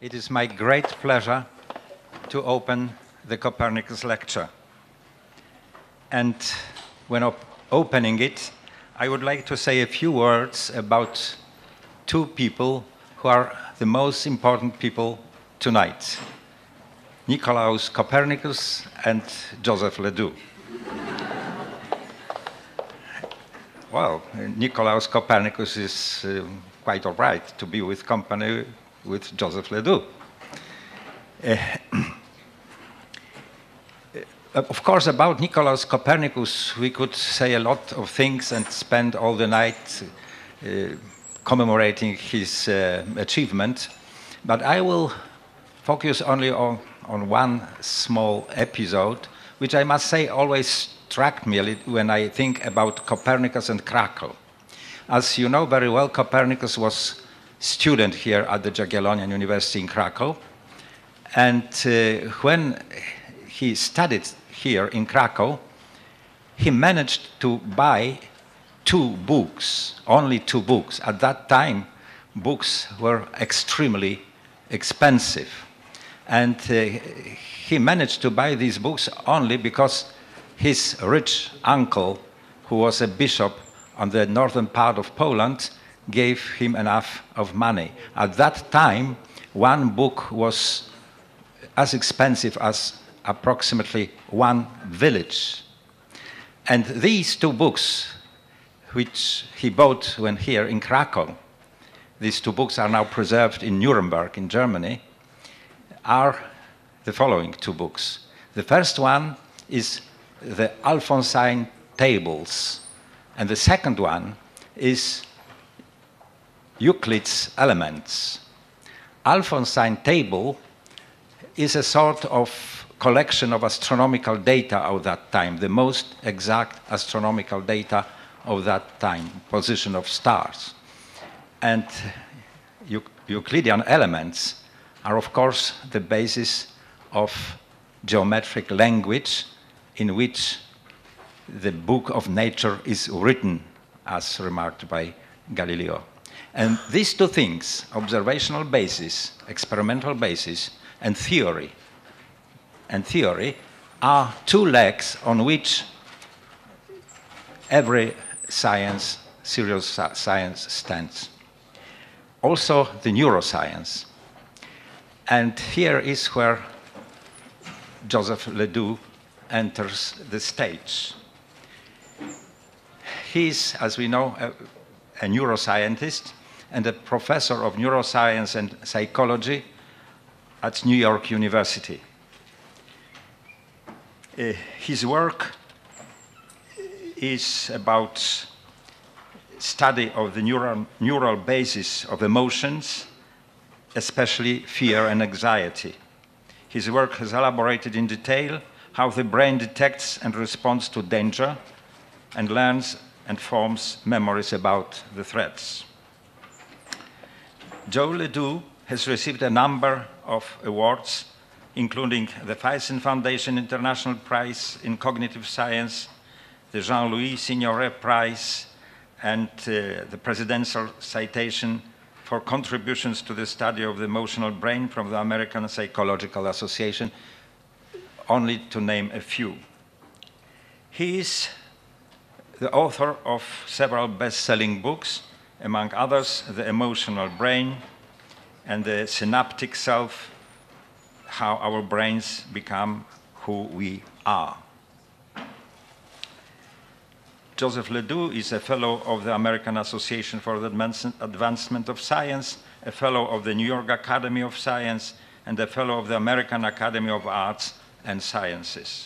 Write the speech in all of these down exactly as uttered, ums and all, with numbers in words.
It is my great pleasure to open the Copernicus Lecture. And when op opening it, I would like to say a few words about two people who are the most important people tonight: Nicolaus Copernicus and Joseph LeDoux. Well, Nicolaus Copernicus is uh, quite all right to be with company with Joseph LeDoux. Uh, of course, about Nicolaus Copernicus, we could say a lot of things and spend all the night uh, commemorating his uh, achievement, but I will focus only on, on one small episode, which I must say always struck me a little when I think about Copernicus and Kraków. As you know very well, Copernicus was student here at the Jagiellonian University in Kraków, and uh, when he studied here in Kraków, he managed to buy two books, only two books. At that time, books were extremely expensive, and uh, he managed to buy these books only because his rich uncle, who was a bishop on the northern part of Poland, gave him enough of money. At that time, one book was as expensive as approximately one village. And these two books, which he bought when here in Kraków, these two books are now preserved in Nuremberg in Germany, are the following two books. The first one is the Alphonsine Tables, and the second one is Euclid's Elements. Alphonsine Table is a sort of collection of astronomical data of that time, the most exact astronomical data of that time, position of stars. And Euclidean elements are, of course, the basis of geometric language in which the book of nature is written, as remarked by Galileo. And these two things, observational basis, experimental basis, and theory, and theory are two legs on which every science, serious science stands. Also the neuroscience. And here is where Joseph LeDoux enters the stage. He is, as we know, a, a neuroscientist and a professor of neuroscience and psychology at New York University. Uh, his work is about study of the neural, neural basis of emotions, especially fear and anxiety. His work has elaborated in detail how the brain detects and responds to danger and learns and forms memories about the threats. Joe LeDoux has received a number of awards, including the Thyssen Foundation International Prize in Cognitive Science, the Jean-Louis Signoret Prize, and uh, the Presidential Citation for contributions to the study of the emotional brain from the American Psychological Association, only to name a few. He is the author of several best-selling books, among others, The Emotional Brain and The Synaptic Self, How Our Brains Become Who We Are. Joseph LeDoux is a fellow of the American Association for the Advancement of Science, a fellow of the New York Academy of Science, and a fellow of the American Academy of Arts and Sciences.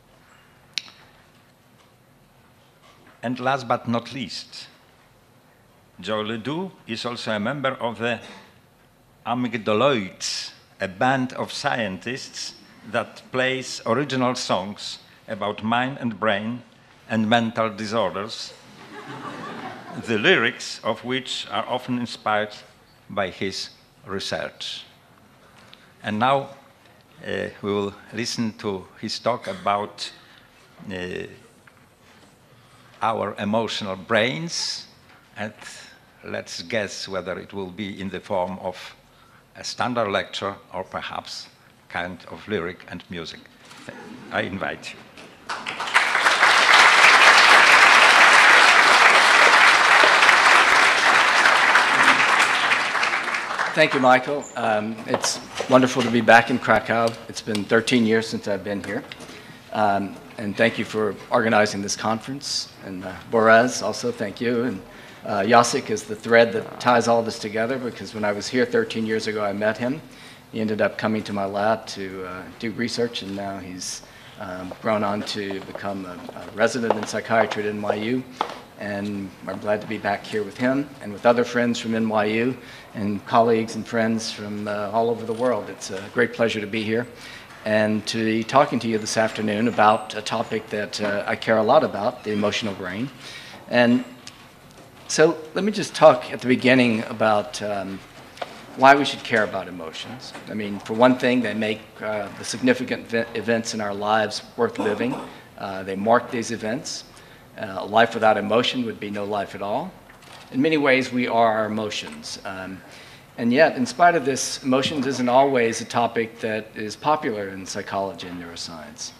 And last but not least, Joe LeDoux is also a member of the Amygdaloids, a band of scientists that plays original songs about mind and brain and mental disorders, the lyrics of which are often inspired by his research. And now uh, we will listen to his talk about uh, our emotional brains, and let's guess whether it will be in the form of a standard lecture, or perhaps kind of lyric and music. I invite you. Thank you, Michael. Um, it's wonderful to be back in Krakow. It's been thirteen years since I've been here. Um, and thank you for organizing this conference. And uh, Boraz, also thank you. And uh, Jacek is the thread that ties all this together, because when I was here thirteen years ago, I met him. He ended up coming to my lab to uh, do research, and now he's um, grown on to become a, a resident in psychiatry at N Y U. And I'm glad to be back here with him and with other friends from N Y U and colleagues and friends from uh, all over the world. It's a great pleasure to be here and to be talking to you this afternoon about a topic that uh, I care a lot about, the emotional brain. And so let me just talk at the beginning about um, why we should care about emotions. I mean, for one thing, they make uh, the significant events in our lives worth living. Uh, they mark these events. Uh, a life without emotion would be no life at all. In many ways, we are our emotions. Um, and yet, in spite of this, emotions isn't always a topic that is popular in psychology and neuroscience.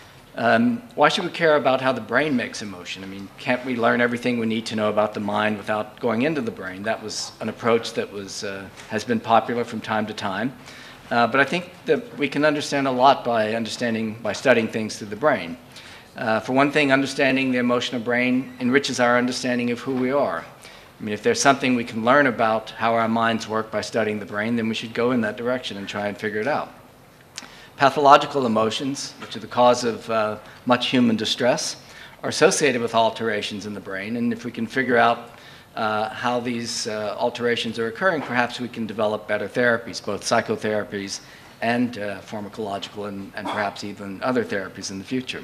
Um, why should we care about how the brain makes emotion? I mean, can't we learn everything we need to know about the mind without going into the brain? That was an approach that was, uh, has been popular from time to time. Uh, but I think that we can understand a lot by understanding, by studying things through the brain. Uh, for one thing, understanding the emotional brain enriches our understanding of who we are. I mean, if there's something we can learn about how our minds work by studying the brain, then we should go in that direction and try and figure it out. Pathological emotions, which are the cause of uh, much human distress, are associated with alterations in the brain. And if we can figure out uh, how these uh, alterations are occurring, perhaps we can develop better therapies, both psychotherapies and uh, pharmacological and, and perhaps even other therapies in the future.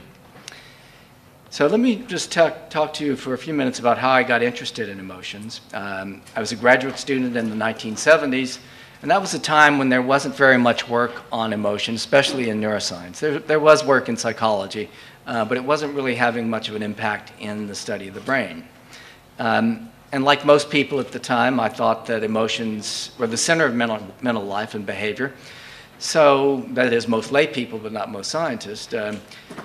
So let me just talk, talk to you for a few minutes about how I got interested in emotions. Um, I was a graduate student in the nineteen seventies, and that was a time when there wasn't very much work on emotion, especially in neuroscience. There, there was work in psychology, uh, but it wasn't really having much of an impact in the study of the brain. Um, and like most people at the time, I thought that emotions were the center of mental, mental life and behavior. So, that is, most lay people, but not most scientists. Um,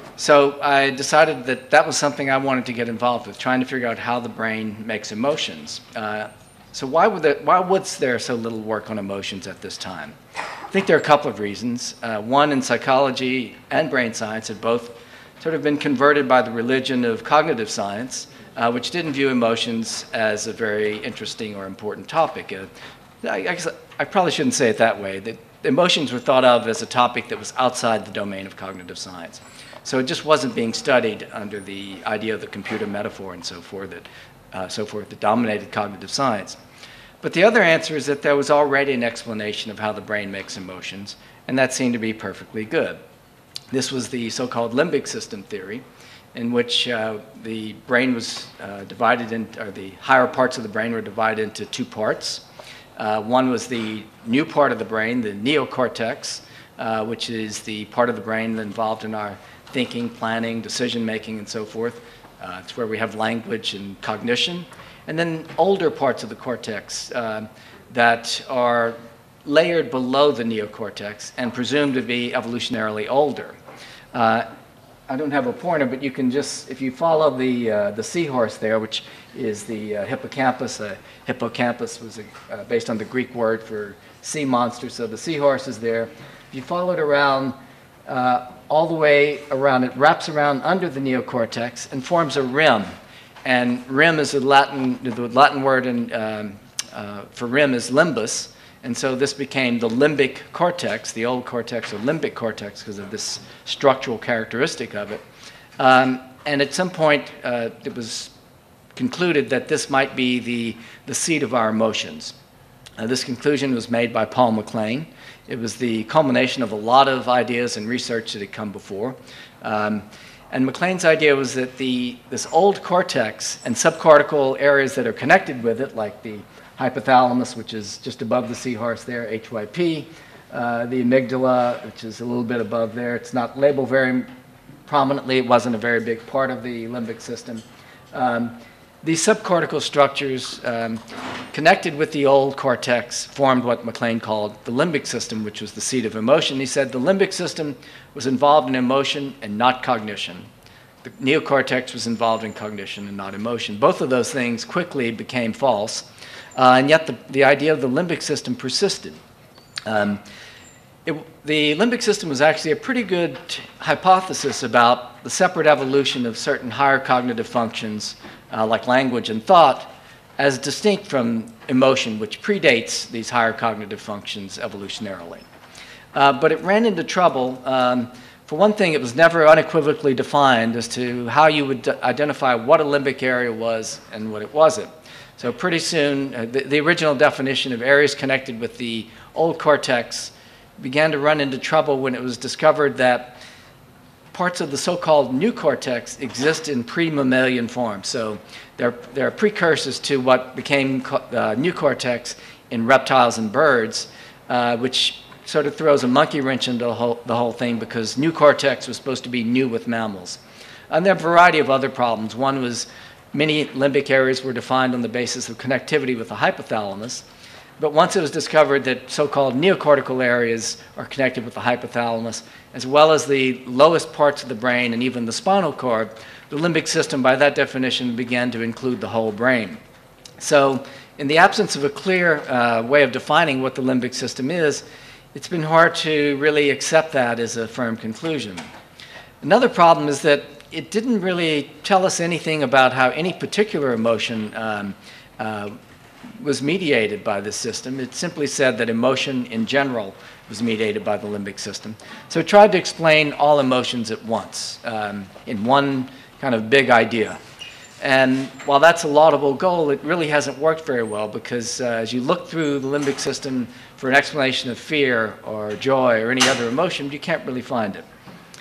so I decided that that was something I wanted to get involved with, trying to figure out how the brain makes emotions. Uh, so why, would there, why was there so little work on emotions at this time? I think there are a couple of reasons. Uh, one, in psychology and brain science had both sort of been converted by the religion of cognitive science, uh, which didn't view emotions as a very interesting or important topic. Uh, I, I guess I probably shouldn't say it that way. That emotions were thought of as a topic that was outside the domain of cognitive science. So it just wasn't being studied under the idea of the computer metaphor and so forth that, uh, so forth that dominated cognitive science. But the other answer is that there was already an explanation of how the brain makes emotions, and that seemed to be perfectly good. This was the so-called limbic system theory, in which uh, the brain was uh, divided in, or the higher parts of the brain were divided into two parts. Uh, one was the new part of the brain, the neocortex, uh, which is the part of the brain involved in our thinking, planning, decision-making, and so forth. Uh, it's where we have language and cognition. And then older parts of the cortex uh, that are layered below the neocortex and presumed to be evolutionarily older. Uh, I don't have a pointer, but you can just, if you follow the, uh, the seahorse there, which is the uh, hippocampus. Uh, hippocampus was a, uh, based on the Greek word for sea monster, so the seahorse is there. If you follow it around, uh, all the way around, it wraps around under the neocortex and forms a rim. And rim is a Latin, the Latin word in, um, uh, for rim is limbus. And so this became the limbic cortex, the old cortex or limbic cortex because of this structural characteristic of it. Um, and at some point, uh, it was concluded that this might be the, the seat of our emotions. Uh, this conclusion was made by Paul MacLean. It was the culmination of a lot of ideas and research that had come before. Um, and MacLean's idea was that the, this old cortex and subcortical areas that are connected with it, like the hypothalamus, which is just above the seahorse there, H Y P, uh, the amygdala, which is a little bit above there. It's not labeled very prominently. It wasn't a very big part of the limbic system. Um, these subcortical structures um, connected with the old cortex formed what MacLean called the limbic system, which was the seat of emotion. He said the limbic system was involved in emotion and not cognition. The neocortex was involved in cognition and not emotion. Both of those things quickly became false, uh, and yet the, the idea of the limbic system persisted. Um, it, the limbic system was actually a pretty good hypothesis about the separate evolution of certain higher cognitive functions, uh, like language and thought, as distinct from emotion, which predates these higher cognitive functions evolutionarily. Uh, but it ran into trouble. Um, For one thing, it was never unequivocally defined as to how you would identify what a limbic area was and what it wasn't. So pretty soon, uh, the, the original definition of areas connected with the old cortex began to run into trouble when it was discovered that parts of the so-called new cortex exist in pre-mammalian form. So they're, they're precursors to what became uh, new cortex in reptiles and birds, uh, which sort of throws a monkey wrench into the whole, the whole thing, because new cortex was supposed to be new with mammals. And there are a variety of other problems. One was many limbic areas were defined on the basis of connectivity with the hypothalamus. But once it was discovered that so-called neocortical areas are connected with the hypothalamus, as well as the lowest parts of the brain and even the spinal cord, the limbic system, by that definition, began to include the whole brain. So in the absence of a clear uh, way of defining what the limbic system is, it's been hard to really accept that as a firm conclusion. Another problem is that it didn't really tell us anything about how any particular emotion um, uh, was mediated by this system. It simply said that emotion in general was mediated by the limbic system. So it tried to explain all emotions at once um, in one kind of big idea. And while that's a laudable goal, it really hasn't worked very well, because uh, as you look through the limbic system for an explanation of fear or joy or any other emotion, you can't really find it.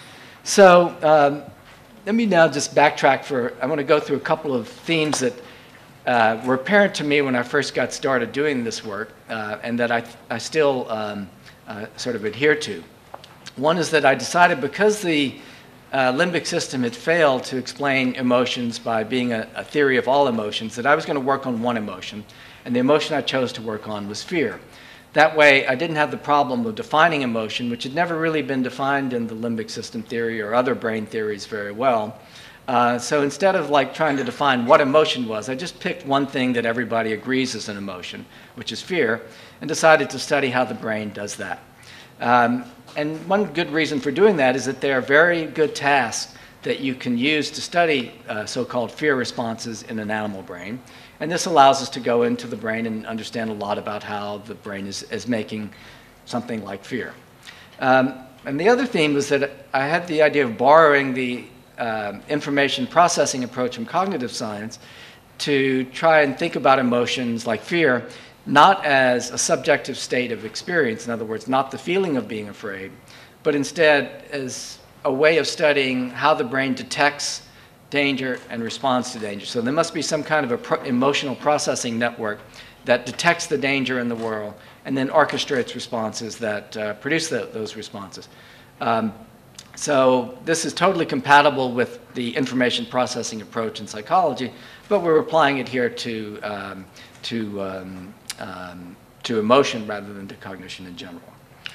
So um, let me now just backtrack for, I want to go through a couple of themes that uh, were apparent to me when I first got started doing this work, uh, and that I, I still um, uh, sort of adhere to. One is that I decided, because the Uh, limbic system had failed to explain emotions by being a, a theory of all emotions, that I was going to work on one emotion, and the emotion I chose to work on was fear. That way, I didn't have the problem of defining emotion, which had never really been defined in the limbic system theory or other brain theories very well. Uh, so instead of like trying to define what emotion was, I just picked one thing that everybody agrees is an emotion, which is fear, and decided to study how the brain does that. Um, And one good reason for doing that is that there are very good tasks that you can use to study uh, so-called fear responses in an animal brain. And this allows us to go into the brain and understand a lot about how the brain is, is making something like fear. Um, and the other theme was that I had the idea of borrowing the uh, information processing approach from cognitive science to try and think about emotions like fear, not as a subjective state of experience, in other words, not the feeling of being afraid, but instead as a way of studying how the brain detects danger and responds to danger. So there must be some kind of a pro- emotional processing network that detects the danger in the world and then orchestrates responses that uh, produce the, those responses. Um, so this is totally compatible with the information processing approach in psychology, but we're applying it here to, um, to um, Um, to emotion rather than to cognition in general.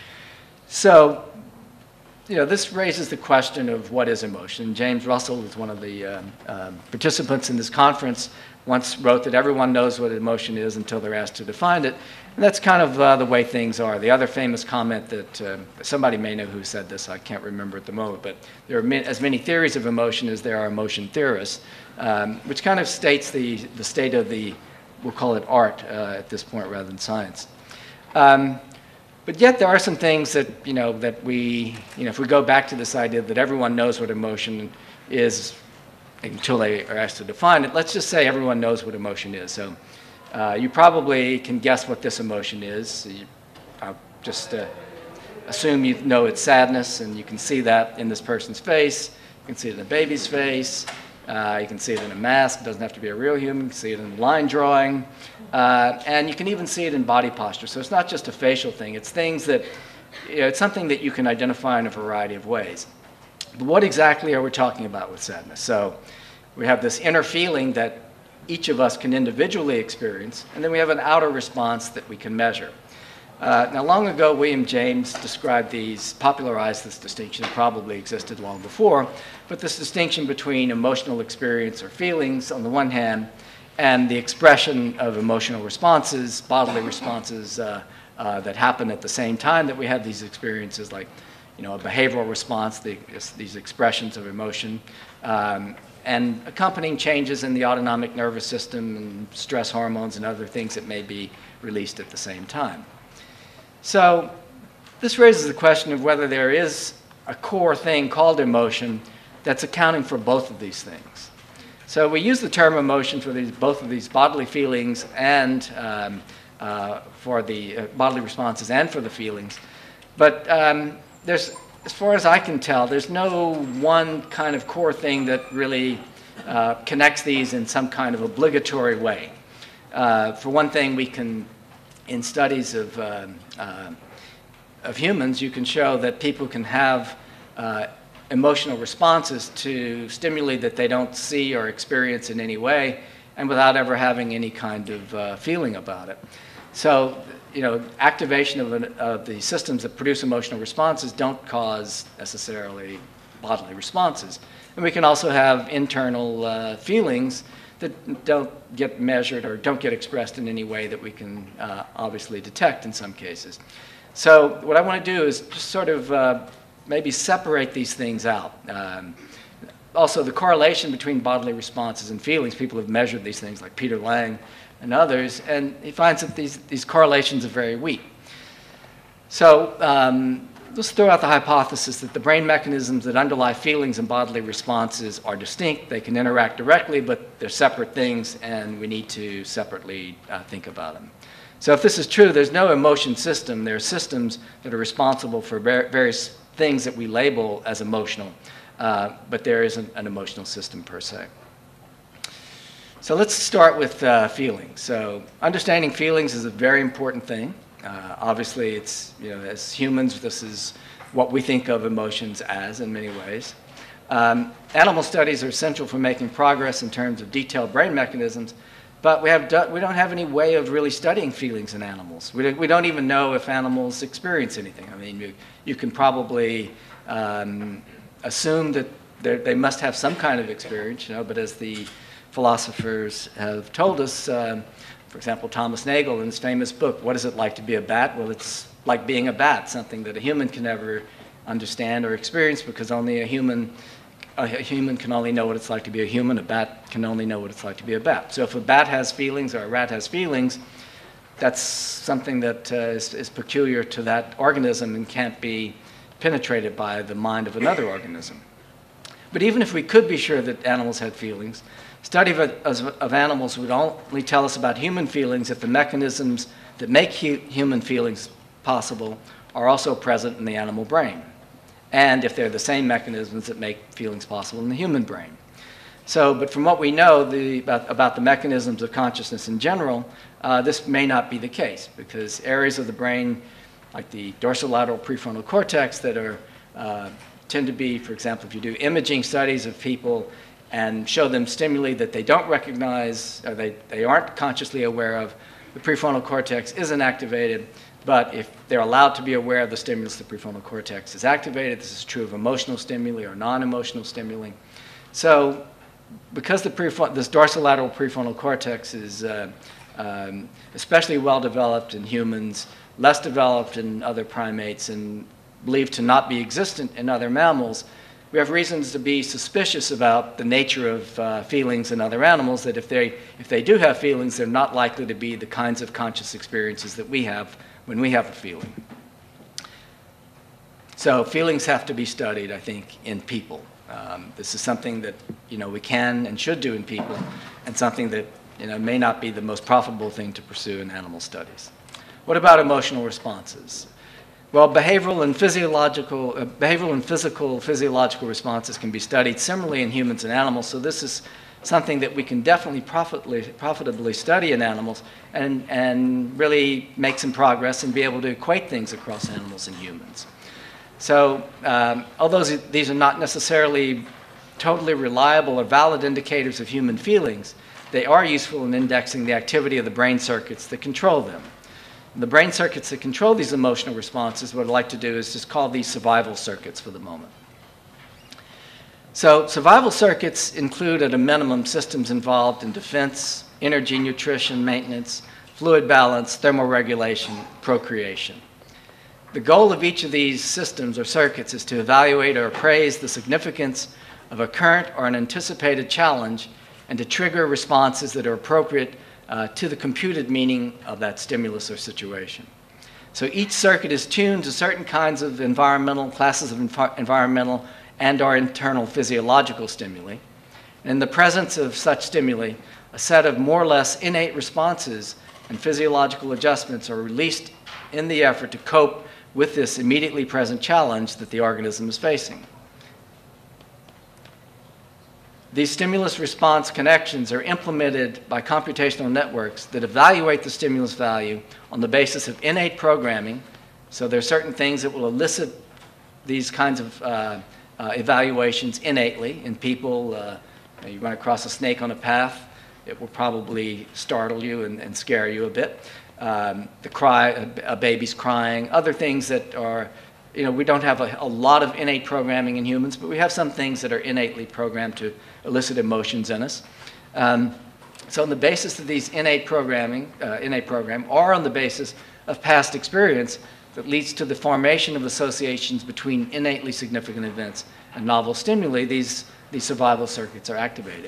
So, you know, this raises the question of what is emotion. James Russell is one of the um, um, participants in this conference, once wrote that everyone knows what emotion is until they're asked to define it. And that's kind of uh, the way things are. The other famous comment that uh, somebody may know who said this, I can't remember at the moment, but there are ma- as many theories of emotion as there are emotion theorists, um, which kind of states the, the state of the, we'll call it art uh, at this point rather than science. Um, but yet there are some things that, you know, that we, you know, if we go back to this idea that everyone knows what emotion is until they are asked to define it, let's just say everyone knows what emotion is. So uh, you probably can guess what this emotion is. You, I'll just uh, assume you know it's sadness, and you can see that in this person's face. You can see it in a baby's face. Uh, you can see it in a mask. It doesn't have to be a real human. You can see it in line drawing. Uh, and you can even see it in body posture. So it's not just a facial thing. It's things that, you know, it's something that you can identify in a variety of ways. But what exactly are we talking about with sadness? So we have this inner feeling that each of us can individually experience, and then we have an outer response that we can measure. Uh, now, long ago, William James described these, popularized this distinction. It probably existed long before, but this distinction between emotional experience or feelings on the one hand, and the expression of emotional responses, bodily responses uh, uh, that happen at the same time that we have these experiences, like, you know, a behavioral response, the, these expressions of emotion, um, and accompanying changes in the autonomic nervous system and stress hormones and other things that may be released at the same time. So this raises the question of whether there is a core thing called emotion that's accounting for both of these things. So we use the term emotion for these, both of these bodily feelings and um, uh, for the uh, bodily responses and for the feelings. But um, there's, as far as I can tell, there's no one kind of core thing that really uh, connects these in some kind of obligatory way. Uh, for one thing, we can, in studies of, uh, uh, of humans, you can show that people can have uh, emotional responses to stimuli that they don't see or experience in any way, and without ever having any kind of uh, feeling about it. So, you know, activation of, an, of the systems that produce emotional responses don't cause necessarily bodily responses. And we can also have internal uh, feelings that don't get measured or don't get expressed in any way that we can uh, obviously detect in some cases. So what I want to do is just sort of uh, maybe separate these things out. Um, also, the correlation between bodily responses and feelings, people have measured these things like Peter Lang and others, and he finds that these, these correlations are very weak. So um, let's throw out the hypothesis that the brain mechanisms that underlie feelings and bodily responses are distinct. They can interact directly, but they're separate things, and we need to separately uh, think about them. So if this is true, there's no emotion system. There are systems that are responsible for various things that we label as emotional, uh, but there isn't an emotional system per se. So let's start with uh, feelings. So understanding feelings is a very important thing. Uh, obviously, it's, you know, as humans, this is what we think of emotions as in many ways. Um, animal studies are essential for making progress in terms of detailed brain mechanisms, but we, have do, we don't have any way of really studying feelings in animals. We, we don't even know if animals experience anything. I mean, you, you can probably um, assume that they must have some kind of experience, you know, but as the philosophers have told us, um, for example, Thomas Nagel in his famous book, What Is It Like to Be a Bat? Well, it's like being a bat, something that a human can never understand or experience because only a human, a human can only know what it's like to be a human. A bat can only know what it's like to be a bat. So if a bat has feelings or a rat has feelings, that's something that uh, is, is peculiar to that organism and can't be penetrated by the mind of another organism. But even if we could be sure that animals had feelings, study of, of animals would only tell us about human feelings if the mechanisms that make hu human feelings possible are also present in the animal brain, and if they're the same mechanisms that make feelings possible in the human brain. So, but from what we know the, about, about the mechanisms of consciousness in general, uh, this may not be the case, because areas of the brain, like the dorsolateral prefrontal cortex, that are, uh, tend to be, for example, if you do imaging studies of people and show them stimuli that they don't recognize, or they, they aren't consciously aware of, the prefrontal cortex isn't activated. But if they're allowed to be aware of the stimulus, the prefrontal cortex is activated. This is true of emotional stimuli or non-emotional stimuli. So because the prefront, this dorsolateral prefrontal cortex is uh, um, especially well developed in humans, less developed in other primates, and believed to not be existent in other mammals, we have reasons to be suspicious about the nature of uh, feelings in other animals, that if they, if they do have feelings, they're not likely to be the kinds of conscious experiences that we have when we have a feeling. So feelings have to be studied, I think, in people. Um, this is something that, you know, we can and should do in people, and something that, you know, may not be the most profitable thing to pursue in animal studies. What about emotional responses? Well, behavioral and physiological, uh, behavioral and physical physiological responses can be studied similarly in humans and animals. So this is something that we can definitely profitably, profitably study in animals, and, and really make some progress and be able to equate things across animals and humans. So um, although these are not necessarily totally reliable or valid indicators of human feelings, they are useful in indexing the activity of the brain circuits that control them. The brain circuits that control these emotional responses, what I'd like to do is just call these survival circuits for the moment. So survival circuits include at a minimum systems involved in defense, energy, nutrition, maintenance, fluid balance, thermoregulation, procreation. The goal of each of these systems or circuits is to evaluate or appraise the significance of a current or an anticipated challenge and to trigger responses that are appropriate uh, to the computed meaning of that stimulus or situation. So each circuit is tuned to certain kinds of environmental, classes of env environmental and or internal physiological stimuli. And in the presence of such stimuli, a set of more or less innate responses and physiological adjustments are released in the effort to cope with this immediately present challenge that the organism is facing. These stimulus-response connections are implemented by computational networks that evaluate the stimulus value on the basis of innate programming. So there are certain things that will elicit these kinds of uh, uh, evaluations innately in people. Uh, you run across a snake on a path, it will probably startle you and, and scare you a bit. Um, the cry, a, a baby's crying, other things that are, you know, we don't have a, a lot of innate programming in humans, but we have some things that are innately programmed to elicit emotions in us. Um, so on the basis of these innate programming, uh, innate program, or on the basis of past experience that leads to the formation of associations between innately significant events and novel stimuli, these, these survival circuits are activated.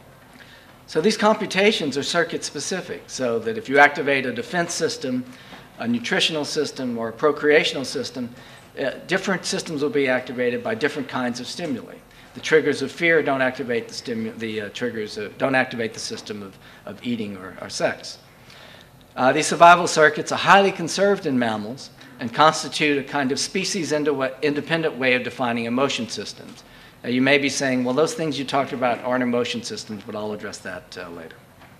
So these computations are circuit specific, so that if you activate a defense system, a nutritional system, or a procreational system, uh, different systems will be activated by different kinds of stimuli. The triggers of fear don't activate the, stimu the uh, triggers of, don't activate the system of, of eating or, or sex. Uh, these survival circuits are highly conserved in mammals and constitute a kind of species-independent way of defining emotion systems. Now, you may be saying, well, those things you talked about aren't emotion systems, but I'll address that uh, later.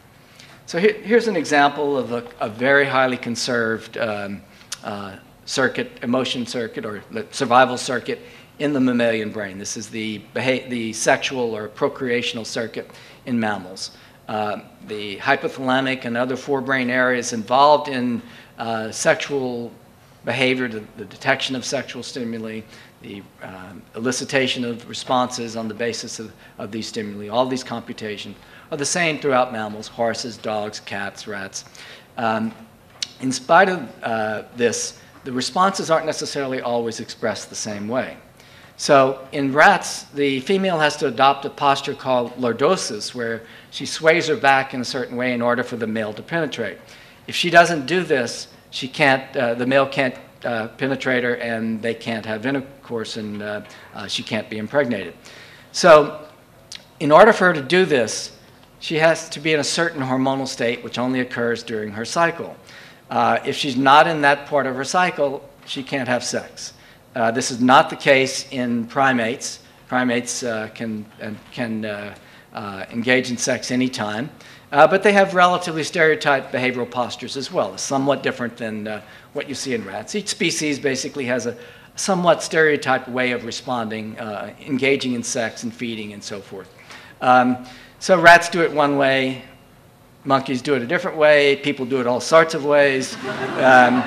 So here, here's an example of a, a very highly conserved um, uh, circuit, emotion circuit, or the survival circuit in the mammalian brain. This is the, the sexual or procreational circuit in mammals. Uh, the hypothalamic and other forebrain areas involved in uh, sexual behavior, the, the detection of sexual stimuli, the um, elicitation of responses on the basis of, of these stimuli, all these computations are the same throughout mammals, horses, dogs, cats, rats. Um, in spite of uh, this, the responses aren't necessarily always expressed the same way. So in rats, the female has to adopt a posture called lordosis, where she sways her back in a certain way in order for the male to penetrate. If she doesn't do this, she can't, uh, the male can't uh, penetrate her, and they can't have intercourse, and uh, uh, she can't be impregnated. So in order for her to do this, she has to be in a certain hormonal state, which only occurs during her cycle. Uh, if she's not in that part of her cycle, she can't have sex. Uh, this is not the case in primates. Primates uh, can, uh, can uh, uh, engage in sex anytime, uh, but they have relatively stereotyped behavioral postures as well. It's somewhat different than uh, what you see in rats. Each species basically has a somewhat stereotyped way of responding, uh, engaging in sex and feeding and so forth. Um, so rats do it one way, monkeys do it a different way, people do it all sorts of ways. Um,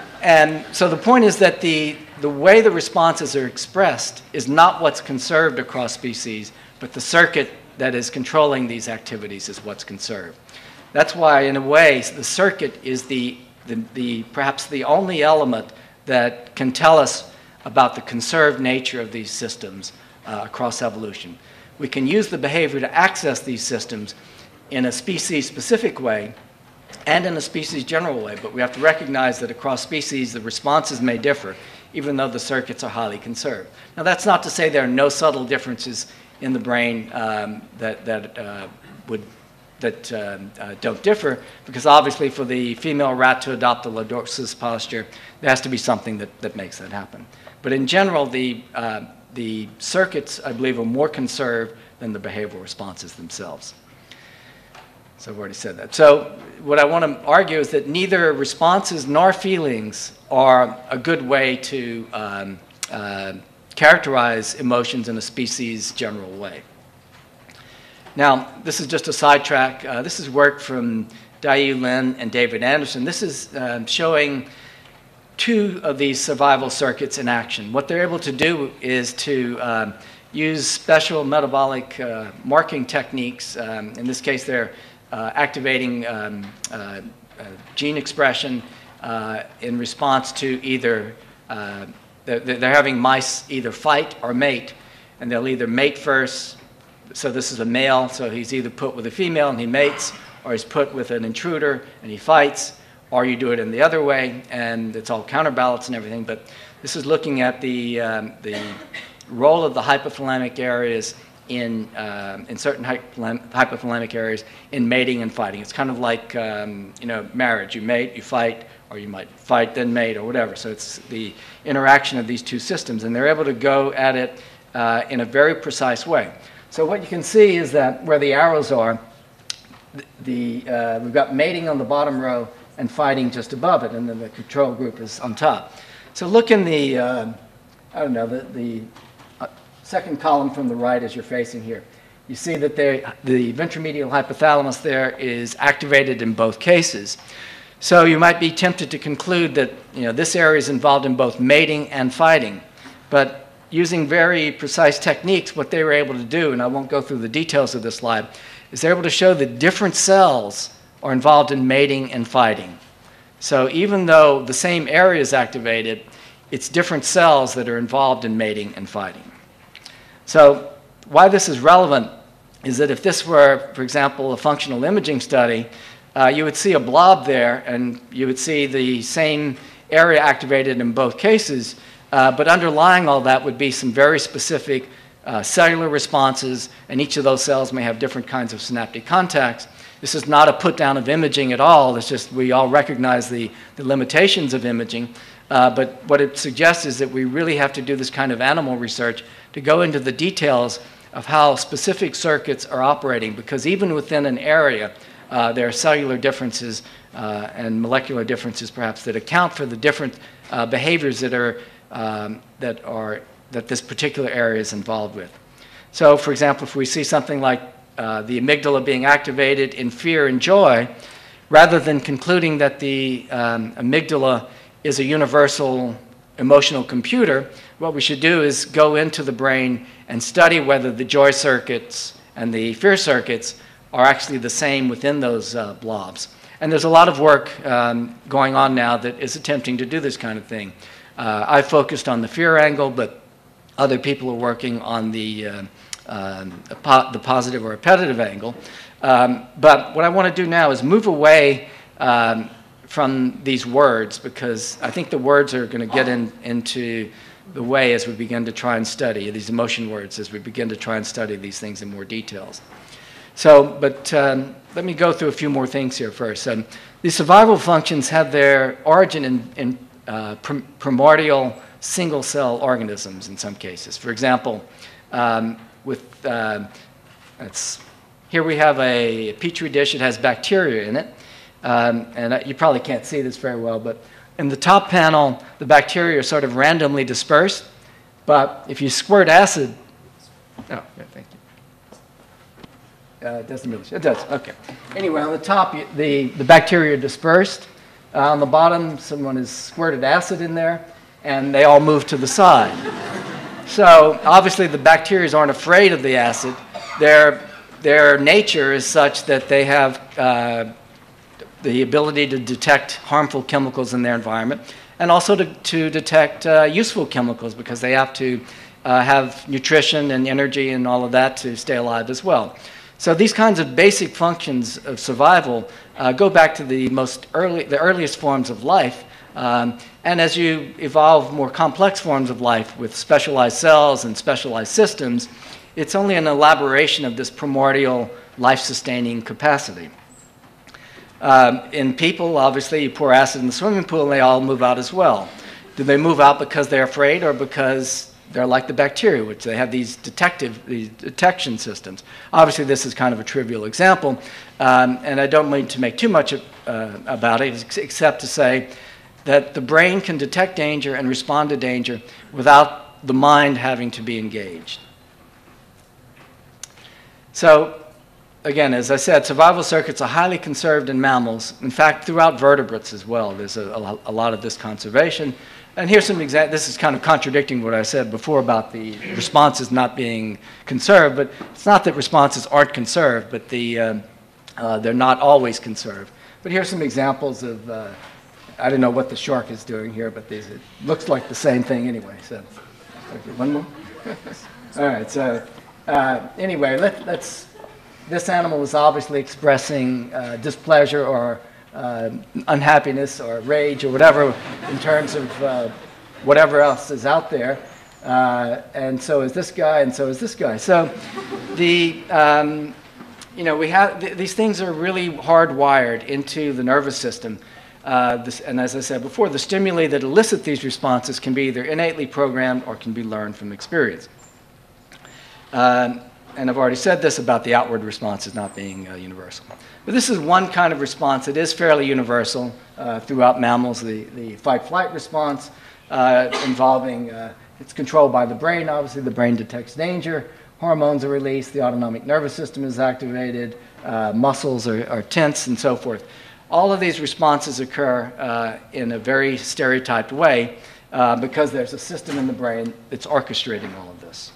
and so the point is that the The way the responses are expressed is not what's conserved across species, but the circuit that is controlling these activities is what's conserved. That's why, in a way, the circuit is the, the, the perhaps the only element that can tell us about the conserved nature of these systems uh, across evolution. We can use the behavior to access these systems in a species-specific way and in a species-general way, but we have to recognize that across species the responses may differ, even though the circuits are highly conserved. Now, that's not to say there are no subtle differences in the brain um, that, that, uh, would, that uh, uh, don't differ, because obviously for the female rat to adopt the lordosis posture, there has to be something that, that makes that happen. But in general, the, uh, the circuits, I believe, are more conserved than the behavioral responses themselves. So I've already said that. So what I want to argue is that neither responses nor feelings are a good way to um, uh, characterize emotions in a species general way. Now, this is just a sidetrack. Uh, this is work from Dayu Lin and David Anderson. This is uh, showing two of these survival circuits in action. What they're able to do is to uh, use special metabolic uh, marking techniques. Um, in this case, they're uh, activating um, uh, uh, gene expression uh, in response to either, uh, they're, they're having mice either fight or mate, and they'll either mate first. So this is a male, so he's either put with a female and he mates, or he's put with an intruder and he fights, or you do it in the other way, and it's all counterbalance and everything. But this is looking at the, um, the role of the hypothalamic areas in, uh, in certain hypothalamic areas in mating and fighting. It's kind of like um, you know, marriage. You mate, you fight, or you might fight, then mate, or whatever. So it's the interaction of these two systems, and they're able to go at it uh, in a very precise way. So what you can see is that where the arrows are, the, uh, we've got mating on the bottom row and fighting just above it, and then the control group is on top. So look in the, uh, I don't know, the, the uh, second column from the right as you're facing here. You see that they, the ventromedial hypothalamus there is activated in both cases. So you might be tempted to conclude that you know, this area is involved in both mating and fighting. But using very precise techniques, what they were able to do, and I won't go through the details of this slide, is they're able to show that different cells are involved in mating and fighting. So even though the same area is activated, it's different cells that are involved in mating and fighting. So why this is relevant is that if this were, for example, a functional imaging study, uh, you would see a blob there, and you would see the same area activated in both cases, uh, but underlying all that would be some very specific uh, cellular responses, and each of those cells may have different kinds of synaptic contacts. This is not a put down of imaging at all. It's just we all recognize the, the limitations of imaging. Uh, but what it suggests is that we really have to do this kind of animal research to go into the details of how specific circuits are operating, because even within an area, uh, there are cellular differences uh, and molecular differences perhaps that account for the different uh, behaviors that are, um, that are, that this particular area is involved with. So for example, if we see something like uh, the amygdala being activated in fear and joy, rather than concluding that the um, amygdala is a universal emotional computer, what we should do is go into the brain and study whether the joy circuits and the fear circuits are actually the same within those uh, blobs. And there's a lot of work um, going on now that is attempting to do this kind of thing. Uh, I focused on the fear angle, but other people are working on the, uh, um, po the positive or appetitive angle. Um, but what I want to do now is move away um, from these words, because I think the words are going to get in, into the way as we begin to try and study, these emotion words, as we begin to try and study these things in more details. So, but um, let me go through a few more things here first. Um, these survival functions have their origin in, in uh, prim primordial single-cell organisms in some cases. For example, um, with, uh, it's, here we have a petri dish. It has bacteria in it. Um, and uh, you probably can't see this very well, but in the top panel, the bacteria are sort of randomly dispersed. But if you squirt acid, oh, yeah, thank you. Uh, it doesn't really, it does, okay. Anyway, on the top, the, the bacteria are dispersed. Uh, on the bottom, someone has squirted acid in there, and they all move to the side. So obviously, the bacteria aren't afraid of the acid. Their, their nature is such that they have uh, the ability to detect harmful chemicals in their environment, and also to, to detect uh, useful chemicals, because they have to uh, have nutrition and energy and all of that to stay alive as well. So these kinds of basic functions of survival uh, go back to the most early, the earliest forms of life. Um, and as you evolve more complex forms of life with specialized cells and specialized systems, it's only an elaboration of this primordial life-sustaining capacity. Um, in people, obviously, you pour acid in the swimming pool and they all move out as well. Do they move out because they're afraid, or because they're like the bacteria, which they have these detective, these detection systems? Obviously, this is kind of a trivial example, um, and I don't mean to make too much of, uh, about it, except to say that the brain can detect danger and respond to danger without the mind having to be engaged. So again, as I said, survival circuits are highly conserved in mammals. In fact, throughout vertebrates as well, there's a, a, a lot of this conservation. And here's some examples. This is kind of contradicting what I said before about the responses not being conserved, but it's not that responses aren't conserved, but the, uh, uh, they're not always conserved. But here's some examples of, uh, I don't know what the shark is doing here, but these, it looks like the same thing anyway. So, okay, one more. All right, so uh, anyway, let, let's, this animal is obviously expressing uh, displeasure or uh, unhappiness or rage or whatever in terms of uh, whatever else is out there. Uh, and so is this guy, and so is this guy. So the, um, you know, we have, th these things are really hardwired into the nervous system. Uh, this, and as I said before, the stimuli that elicit these responses can be either innately programmed or can be learned from experience. Um, and I've already said this about the outward responses not being uh, universal. But this is one kind of response that is fairly universal uh, throughout mammals, the, the fight-flight response uh, involving, uh, it's controlled by the brain. Obviously, the brain detects danger. Hormones are released. The autonomic nervous system is activated. Uh, muscles are, are tense and so forth. All of these responses occur uh, in a very stereotyped way uh, because there's a system in the brain that's orchestrating all of this.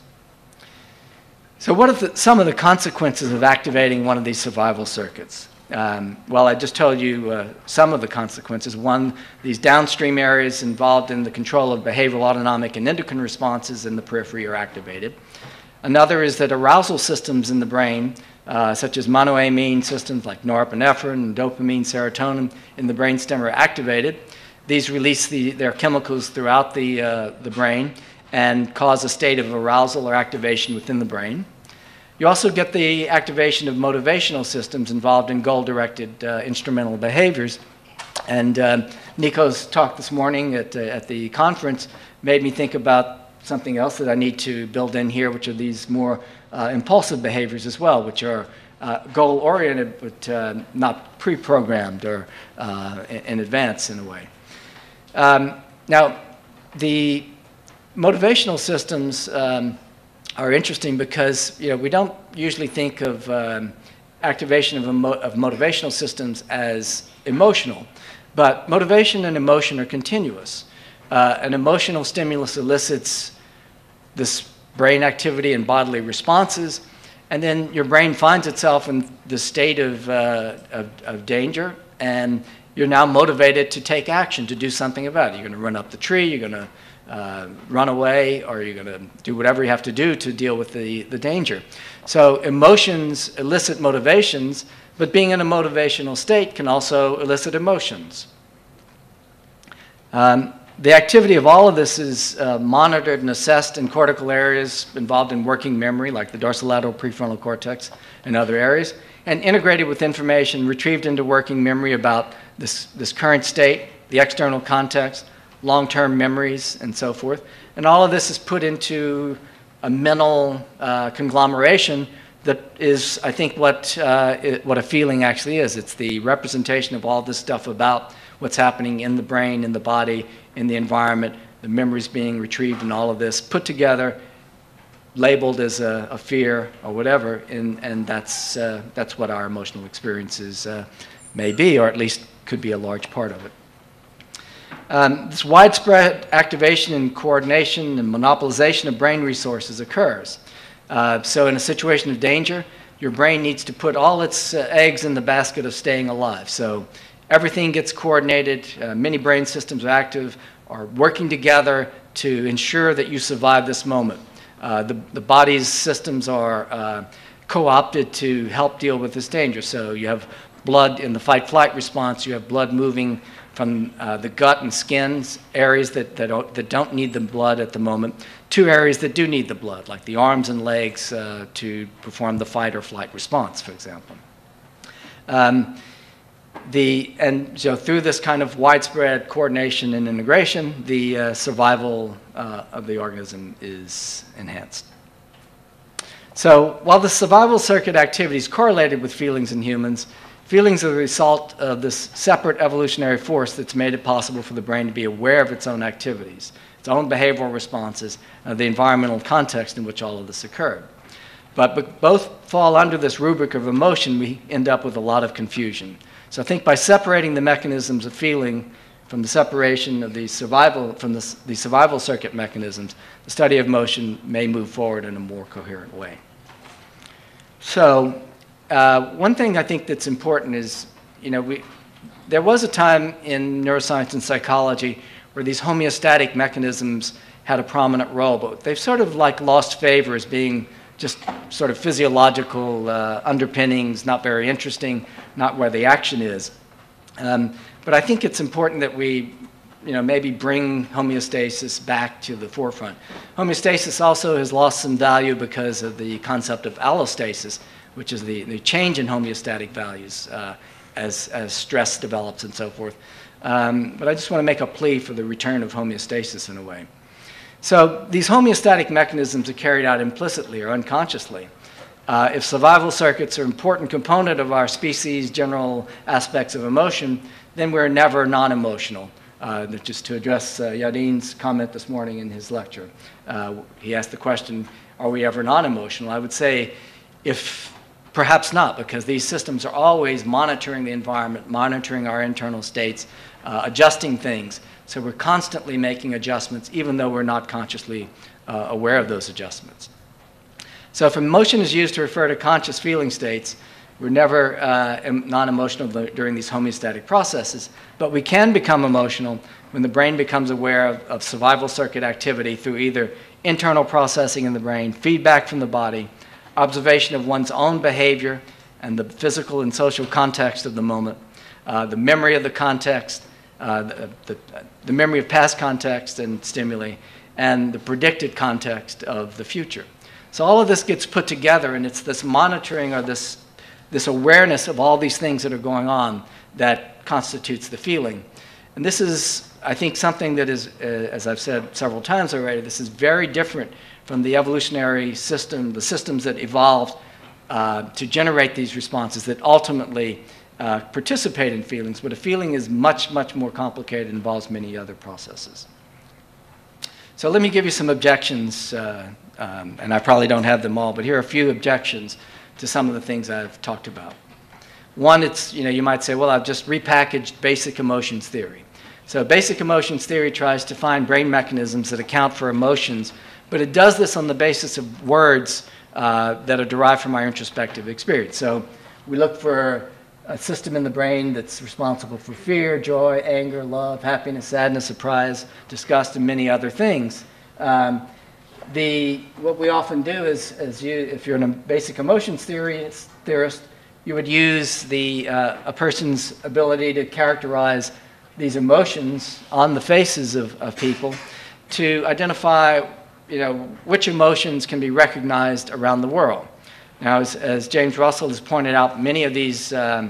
So what are the, some of the consequences of activating one of these survival circuits? Um, well, I just told you uh, some of the consequences. One, these downstream areas involved in the control of behavioral, autonomic, and endocrine responses in the periphery are activated. Another is that arousal systems in the brain, uh, such as monoamine systems like norepinephrine, dopamine, serotonin in the brainstem are activated. These release the, their chemicals throughout the, uh, the brain and cause a state of arousal or activation within the brain. You also get the activation of motivational systems involved in goal-directed uh, instrumental behaviors. And uh, Nico's talk this morning at, uh, at the conference made me think about something else that I need to build in here, which are these more uh, impulsive behaviors as well, which are uh, goal-oriented but uh, not pre-programmed or uh, in advance in a way. Um, now, the motivational systems um, are interesting because, you know, we don't usually think of um, activation of, emo of motivational systems as emotional, but motivation and emotion are continuous. Uh, an emotional stimulus elicits this brain activity and bodily responses, and then your brain finds itself in the state of, uh, of, of danger, and you're now motivated to take action, to do something about it. You're going to run up the tree, you're going to Uh, run away, or you're going to do whatever you have to do to deal with the, the danger. So emotions elicit motivations, but being in a motivational state can also elicit emotions. Um, the activity of all of this is uh, monitored and assessed in cortical areas involved in working memory, like the dorsolateral prefrontal cortex and other areas, and integrated with information retrieved into working memory about this, this current state, the external context, long-term memories, and so forth. And all of this is put into a mental uh, conglomeration that is, I think, what, uh, it, what a feeling actually is. It's the representation of all this stuff about what's happening in the brain, in the body, in the environment, the memories being retrieved, and all of this put together, labeled as a, a fear or whatever, and, and that's, uh, that's what our emotional experiences uh, may be, or at least could be a large part of it. Um, this widespread activation and coordination and monopolization of brain resources occurs. Uh, so in a situation of danger, your brain needs to put all its uh, eggs in the basket of staying alive. So everything gets coordinated, uh, many brain systems are active, are working together to ensure that you survive this moment. Uh, the, the body's systems are uh, co-opted to help deal with this danger. So you have blood in the fight-flight response, you have blood moving from uh, the gut and skin, areas that, that, don't, that don't need the blood at the moment, to areas that do need the blood, like the arms and legs uh, to perform the fight or flight response, for example. Um, the, and so through this kind of widespread coordination and integration, the uh, survival uh, of the organism is enhanced. So while the survival circuit activity is correlated with feelings in humans, feelings are the result of this separate evolutionary force that's made it possible for the brain to be aware of its own activities, its own behavioral responses, uh, the environmental context in which all of this occurred. But, but both fall under this rubric of emotion, we end up with a lot of confusion. So I think by separating the mechanisms of feeling from the separation of the survival, from the, the survival circuit mechanisms, the study of motion may move forward in a more coherent way. So uh, one thing I think that's important is, you know, we, there was a time in neuroscience and psychology where these homeostatic mechanisms had a prominent role, but they've sort of like lost favor as being just sort of physiological uh, underpinnings, not very interesting, not where the action is. Um, but I think it's important that we, you know, maybe bring homeostasis back to the forefront. Homeostasis also has lost some value because of the concept of allostasis, which is the, the change in homeostatic values uh, as, as stress develops and so forth. Um, but I just want to make a plea for the return of homeostasis in a way. So these homeostatic mechanisms are carried out implicitly or unconsciously. Uh, if survival circuits are an important component of our species' general aspects of emotion, then we're never non-emotional. Uh, just to address uh, Yadin's comment this morning in his lecture. Uh, he asked the question, are we ever non-emotional? I would say, if perhaps not, because these systems are always monitoring the environment, monitoring our internal states, uh, adjusting things. So we're constantly making adjustments, even though we're not consciously uh, aware of those adjustments. So if emotion is used to refer to conscious feeling states, we're never uh, non-emotional during these homeostatic processes, but we can become emotional when the brain becomes aware of, of survival circuit activity through either internal processing in the brain, feedback from the body, observation of one's own behavior and the physical and social context of the moment, uh, the memory of the context, uh, the, the, the memory of past context and stimuli, and the predicted context of the future. So all of this gets put together, and it's this monitoring or this, this awareness of all these things that are going on that constitutes the feeling. And this is, I think, something that is, uh, as I've said several times already, this is very different from the evolutionary system, the systems that evolved uh, to generate these responses that ultimately uh, participate in feelings. But a feeling is much, much more complicated and involves many other processes. So let me give you some objections, uh, um, and I probably don't have them all, but here are a few objections to some of the things I've talked about. One, it's, you know, you might say, well, I've just repackaged basic emotions theory. So basic emotions theory tries to find brain mechanisms that account for emotions, but it does this on the basis of words uh, that are derived from our introspective experience. So we look for a system in the brain that's responsible for fear, joy, anger, love, happiness, sadness, surprise, disgust, and many other things. Um, the, what we often do is, as you, if you're a basic emotions theorist, theorist you would use the, uh, a person's ability to characterize these emotions on the faces of, of people to identify, you know, which emotions can be recognized around the world. Now, as, as James Russell has pointed out, many of these um,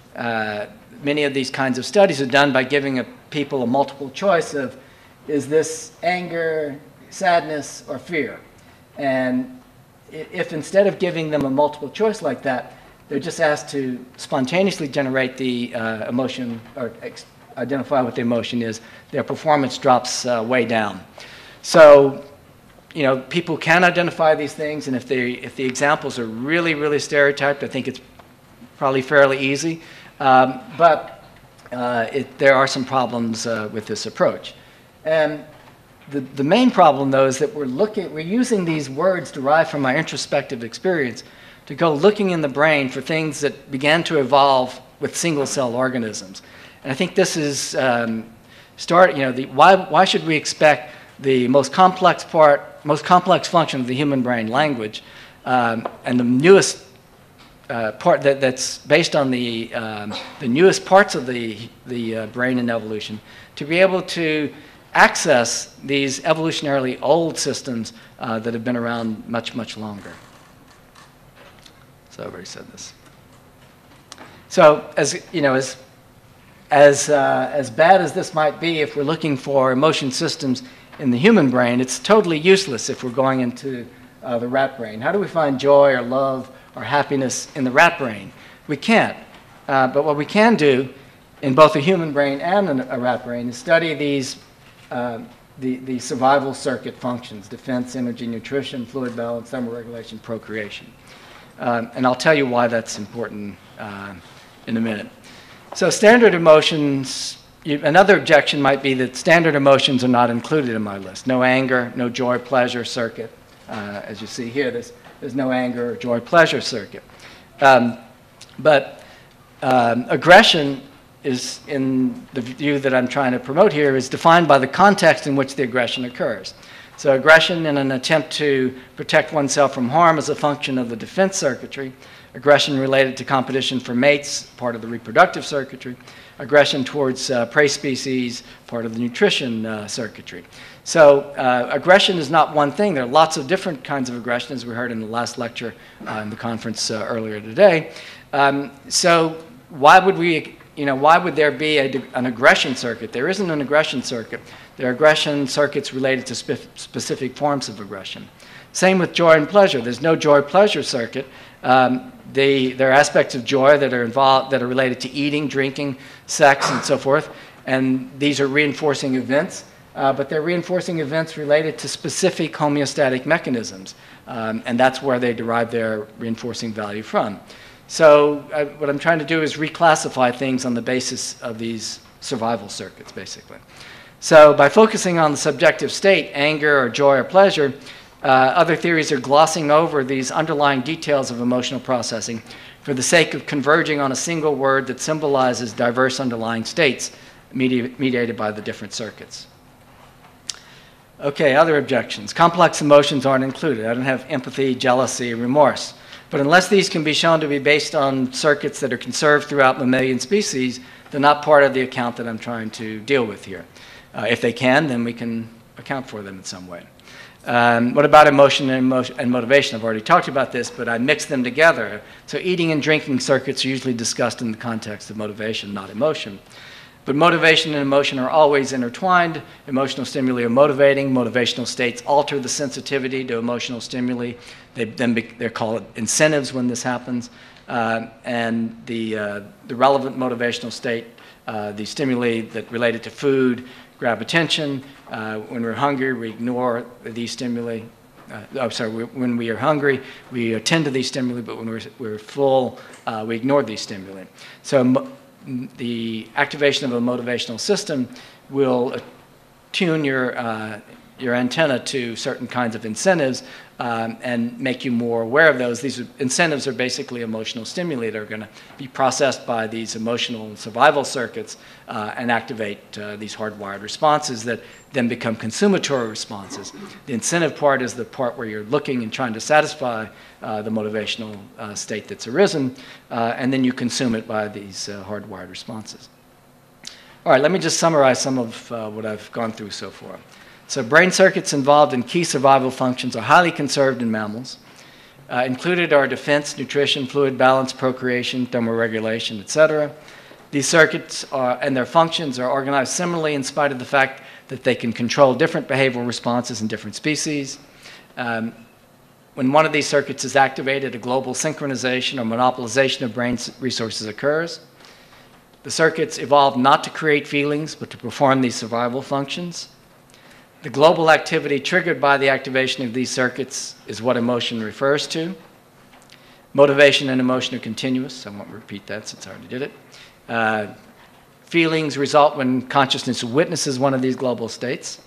uh, many of these kinds of studies are done by giving a, people a multiple choice of, is this anger, sadness, or fear? And if instead of giving them a multiple choice like that, they're just asked to spontaneously generate the uh, emotion or ex identify what the emotion is, their performance drops uh, way down. So, you know, people can identify these things, and if, they, if the examples are really, really stereotyped, I think it's probably fairly easy. Um, but uh, it, there are some problems uh, with this approach. And the, the main problem, though, is that we're, looking, we're using these words derived from our introspective experience to go looking in the brain for things that began to evolve with single-cell organisms. And I think this is, um, start, you know, the, why, why should we expect the most complex part, most complex function of the human brain, language, um, and the newest uh, part that, that's based on the, um, the newest parts of the, the uh, brain in evolution, to be able to access these evolutionarily old systems uh, that have been around much, much longer. So I've already said this. So as, you know, as, as, uh, as bad as this might be, if we're looking for emotion systems in the human brain, it's totally useless if we're going into uh, the rat brain. How do we find joy or love or happiness in the rat brain? We can't. Uh, but what we can do in both a human brain and a rat brain is study these, uh, the, the survival circuit functions: defense, energy, nutrition, fluid balance, thermoregulation, procreation. Um, and I'll tell you why that's important uh, in a minute. So standard emotions, you, another objection might be that standard emotions are not included in my list. No anger, no joy, pleasure circuit. Uh, as you see here, there's, there's no anger or joy, pleasure circuit. Um, but um, aggression is, in the view that I'm trying to promote here, is defined by the context in which the aggression occurs. So aggression in an attempt to protect oneself from harm is a function of the defense circuitry. Aggression related to competition for mates, part of the reproductive circuitry. Aggression towards uh, prey species, part of the nutrition uh, circuitry. So uh, aggression is not one thing. There are lots of different kinds of aggression, as we heard in the last lecture uh, in the conference uh, earlier today. Um, so why would we, you know, why would there be a, an aggression circuit? There isn't an aggression circuit. There are aggression circuits related to spe specific forms of aggression. Same with joy and pleasure. There's no joy-pleasure circuit. Um, they, there are aspects of joy that are involved, that are related to eating, drinking, sex, and so forth. And these are reinforcing events. Uh, but they're reinforcing events related to specific homeostatic mechanisms. Um, and that's where they derive their reinforcing value from. So uh, what I'm trying to do is reclassify things on the basis of these survival circuits, basically. So by focusing on the subjective state, anger or joy or pleasure, uh, other theories are glossing over these underlying details of emotional processing for the sake of converging on a single word that symbolizes diverse underlying states medi mediated by the different circuits. Okay, other objections. Complex emotions aren't included. I don't have empathy, jealousy, remorse. But unless these can be shown to be based on circuits that are conserved throughout mammalian species, they're not part of the account that I'm trying to deal with here. Uh, if they can, then we can account for them in some way. Um, what about emotion and, emotion and motivation? I've already talked about this, but I mix them together. So eating and drinking circuits are usually discussed in the context of motivation, not emotion. But motivation and emotion are always intertwined. Emotional stimuli are motivating. Motivational states alter the sensitivity to emotional stimuli. They, then be, they're called incentives when this happens. Uh, and the, uh, the relevant motivational state, uh, the stimuli that related to food, grab attention. Uh, when we're hungry, we ignore these stimuli. Uh, oh, sorry, we, when we are hungry, we attend to these stimuli, but when we're, we're full, uh, we ignore these stimuli. So the activation of a motivational system will tune your, uh, your antenna to certain kinds of incentives um, and make you more aware of those. These are, incentives are basically emotional stimuli that are going to be processed by these emotional survival circuits uh, and activate uh, these hardwired responses that then become consumatory responses. The incentive part is the part where you're looking and trying to satisfy uh, the motivational uh, state that's arisen, uh, and then you consume it by these uh, hardwired responses. All right, let me just summarize some of uh, what I've gone through so far. So brain circuits involved in key survival functions are highly conserved in mammals. Uh, included are defense, nutrition, fluid balance, procreation, thermoregulation, et cetera. These circuits are, and their functions are organized similarly in spite of the fact that they can control different behavioral responses in different species. Um, when one of these circuits is activated, a global synchronization or monopolization of brain resources occurs. The circuits evolved not to create feelings, but to perform these survival functions. The global activity triggered by the activation of these circuits is what emotion refers to. Motivation and emotion are continuous. I won't repeat that since I already did it. Uh, feelings result when consciousness witnesses one of these global states.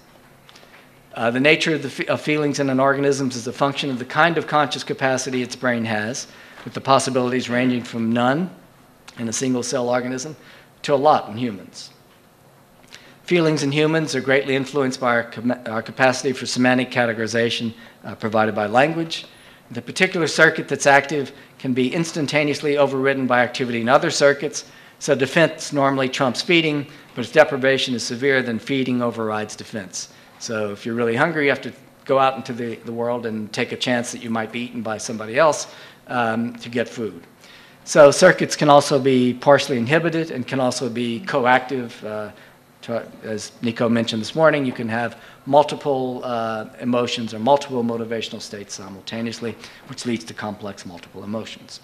Uh, the nature of, the fe of feelings in an organism is a function of the kind of conscious capacity its brain has, with the possibilities ranging from none in a single-cell organism to a lot in humans. Feelings in humans are greatly influenced by our, our capacity for semantic categorization uh, provided by language. The particular circuit that's active can be instantaneously overridden by activity in other circuits. So defense normally trumps feeding, but if deprivation is severe, then feeding overrides defense. So if you're really hungry, you have to go out into the, the world and take a chance that you might be eaten by somebody else um, to get food. So circuits can also be partially inhibited and can also be coactive. Uh, to, as Nico mentioned this morning, you can have multiple uh, emotions or multiple motivational states simultaneously, which leads to complex multiple emotions.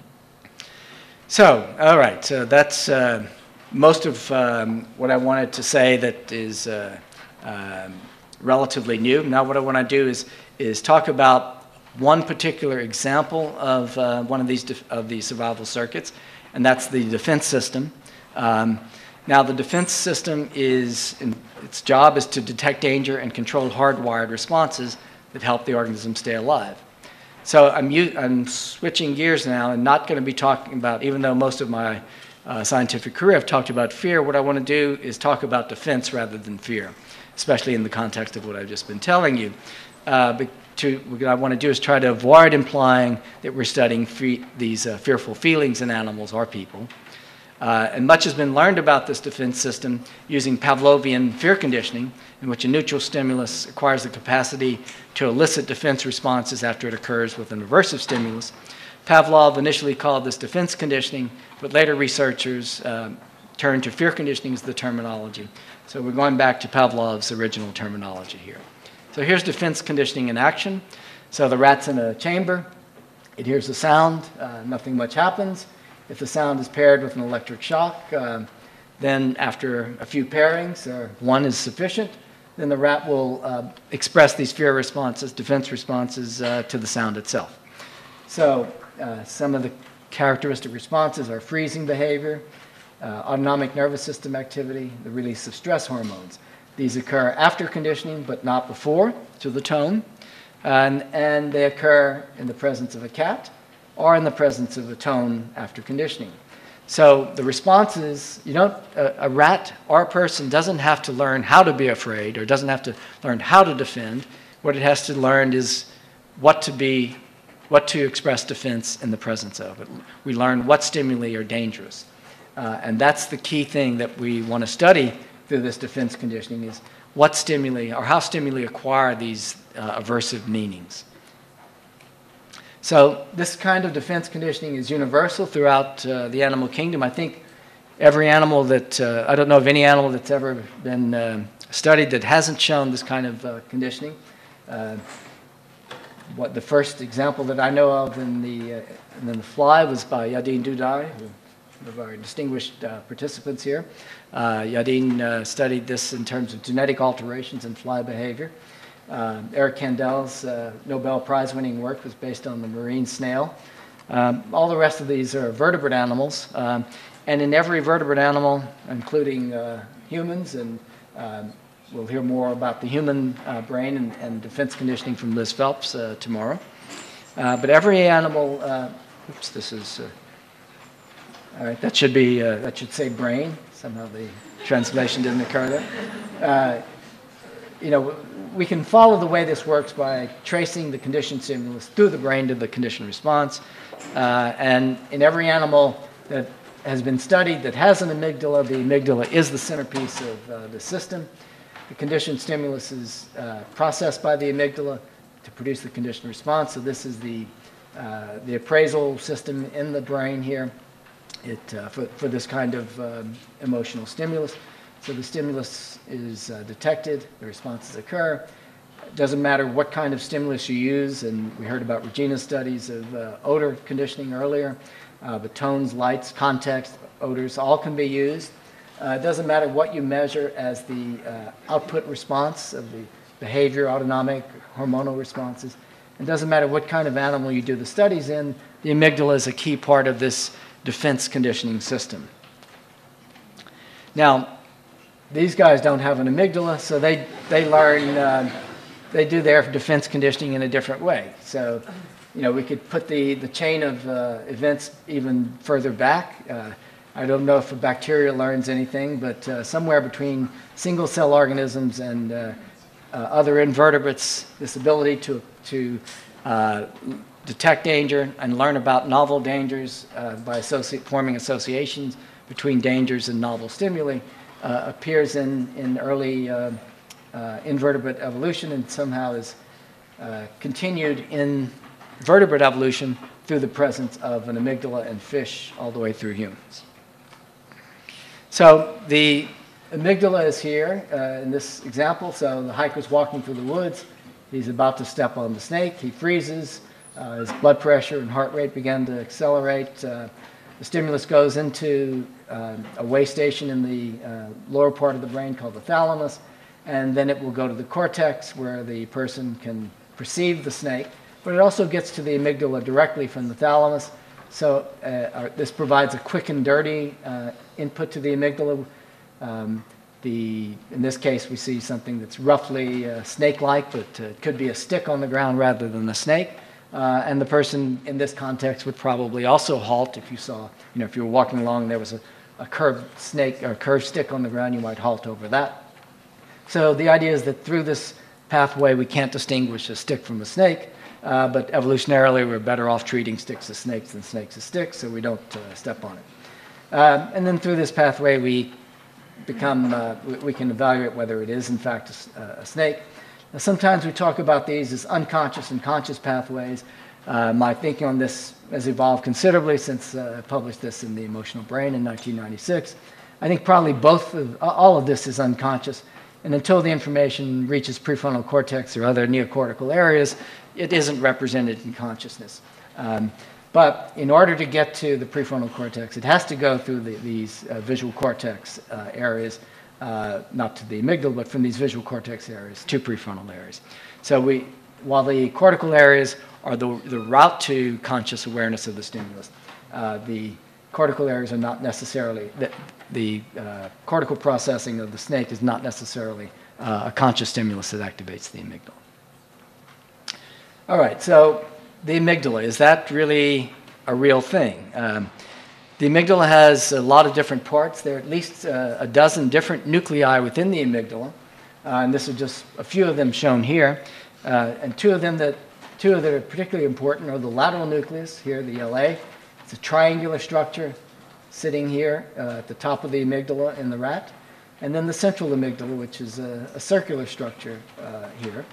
So, all right, so that's uh, most of um, what I wanted to say that is uh, um, relatively new. Now what I want to do is, is talk about one particular example of uh, one of these, of these survival circuits, and that's the defense system. Um, now the defense system is, in, its job is to detect danger and control hardwired responses that help the organism stay alive. So I'm, I'm switching gears now and not going to be talking about, even though most of my uh, scientific career I've talked about fear, what I want to do is talk about defense rather than fear, especially in the context of what I've just been telling you. Uh, but to, what I want to do is try to avoid implying that we're studying fe these uh, fearful feelings in animals or people. Uh, and much has been learned about this defense system using Pavlovian fear conditioning, in which a neutral stimulus acquires the capacity to elicit defense responses after it occurs with an aversive stimulus. Pavlov initially called this defense conditioning, but later researchers uh, turned to fear conditioning as the terminology. So we're going back to Pavlov's original terminology here. So here's defense conditioning in action. So the rat's in a chamber. It hears a sound. Uh, nothing much happens. If the sound is paired with an electric shock, uh, then after a few pairings, or one is sufficient, then the rat will uh, express these fear responses, defense responses uh, to the sound itself. So uh, some of the characteristic responses are freezing behavior, uh, autonomic nervous system activity, the release of stress hormones. These occur after conditioning, but not before, to the tone, and, and they occur in the presence of a cat, or in the presence of a tone after conditioning. So the responses, you don't, a, a rat or a person doesn't have to learn how to be afraid or doesn't have to learn how to defend. What it has to learn is what to be, what to express defense in the presence of. We learn what stimuli are dangerous. Uh, and that's the key thing that we want to study through this defense conditioning is what stimuli or how stimuli acquire these uh, aversive meanings. So this kind of defense conditioning is universal throughout uh, the animal kingdom. I think every animal that, uh, I don't know of any animal that's ever been uh, studied that hasn't shown this kind of uh, conditioning. Uh, what the first example that I know of in the, uh, in the fly was by Yadin Dudai, one of our distinguished uh, participants here. Uh, Yadin uh, studied this in terms of genetic alterations in fly behavior. Uh, Eric Kandel's uh, Nobel Prize-winning work was based on the marine snail. Um, all the rest of these are vertebrate animals, um, and in every vertebrate animal, including uh, humans, and uh, we'll hear more about the human uh, brain and, and defense conditioning from Liz Phelps uh, tomorrow. Uh, but every animal, uh, oops, this is, uh, all right, that should be, uh, that should say brain. Somehow the translation didn't occur there. Uh, you know, we can follow the way this works by tracing the conditioned stimulus through the brain to the conditioned response. Uh, and in every animal that has been studied that has an amygdala, the amygdala is the centerpiece of uh, the system. The conditioned stimulus is uh, processed by the amygdala to produce the conditioned response. So this is the, uh, the appraisal system in the brain here it, uh, for, for this kind of um, emotional stimulus. So the stimulus is uh, detected, the responses occur. It doesn't matter what kind of stimulus you use, and we heard about Regina's studies of uh, odor conditioning earlier, uh, but tones, lights, context, odors, all can be used. Uh, it doesn't matter what you measure as the uh, output response of the behavior, autonomic, hormonal responses. It doesn't matter what kind of animal you do the studies in, the amygdala is a key part of this defense conditioning system. Now, these guys don't have an amygdala, so they, they learn, uh, they do their defense conditioning in a different way. So, you know, we could put the, the chain of uh, events even further back. Uh, I don't know if a bacteria learns anything, but uh, somewhere between single-cell organisms and uh, uh, other invertebrates, this ability to, to uh, detect danger and learn about novel dangers uh, by associ- forming associations between dangers and novel stimuli Uh, appears in, in early uh, uh, invertebrate evolution and somehow is uh, continued in vertebrate evolution through the presence of an amygdala in fish all the way through humans. So the amygdala is here uh, in this example. So the hiker's walking through the woods. He's about to step on the snake. He freezes. Uh, his blood pressure and heart rate begin to accelerate. Uh, The stimulus goes into uh, a way station in the uh, lower part of the brain called the thalamus, and then it will go to the cortex where the person can perceive the snake, but it also gets to the amygdala directly from the thalamus. So uh, our, this provides a quick and dirty uh, input to the amygdala. Um, the, in this case, we see something that's roughly uh, snake-like, but uh, it could be a stick on the ground rather than a snake. Uh, and the person in this context would probably also halt if you saw, you know, if you were walking along and there was a, a curved snake or a curved stick on the ground, you might halt over that. So the idea is that through this pathway, we can't distinguish a stick from a snake, uh, but evolutionarily, we're better off treating sticks as snakes than snakes as sticks, so we don't uh, step on it. Um, and then through this pathway, we become, uh, we, we can evaluate whether it is in fact a, a snake. Now, sometimes we talk about these as unconscious and conscious pathways. Uh, my thinking on this has evolved considerably since uh, I published this in The Emotional Brain in nineteen ninety-six. I think probably both of, all of this is unconscious, and until the information reaches prefrontal cortex or other neocortical areas, it isn't represented in consciousness. Um, but in order to get to the prefrontal cortex, it has to go through the, these uh, visual cortex uh, areas, uh, not to the amygdala, but from these visual cortex areas to prefrontal areas. So we, while the cortical areas are the, the route to conscious awareness of the stimulus, uh, the cortical areas are not necessarily, the, the uh, cortical processing of the snake is not necessarily uh, a conscious stimulus that activates the amygdala. All right, so the amygdala, is that really a real thing? Um, the amygdala has a lot of different parts. There are at least uh, a dozen different nuclei within the amygdala, uh, and this is just a few of them shown here. Uh, and two of them that, two that are particularly important are the lateral nucleus, here, the L A. It's a triangular structure sitting here uh, at the top of the amygdala in the rat. And then the central amygdala, which is a, a circular structure uh, here.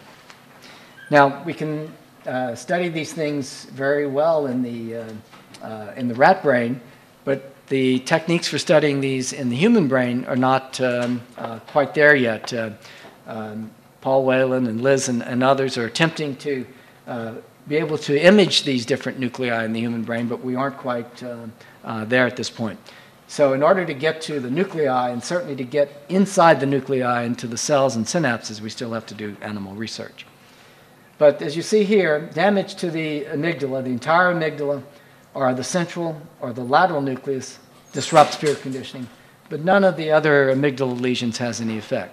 Now, we can uh, study these things very well in the, uh, uh, in the rat brain, but the techniques for studying these in the human brain are not um, uh, quite there yet. Uh, um, Paul Whalen and Liz and, and others are attempting to uh, be able to image these different nuclei in the human brain, but we aren't quite uh, uh, there at this point. So in order to get to the nuclei, and certainly to get inside the nuclei into the cells and synapses, we still have to do animal research. But as you see here, damage to the amygdala, the entire amygdala, or the central or the lateral nucleus disrupts fear conditioning, but none of the other amygdala lesions has any effect.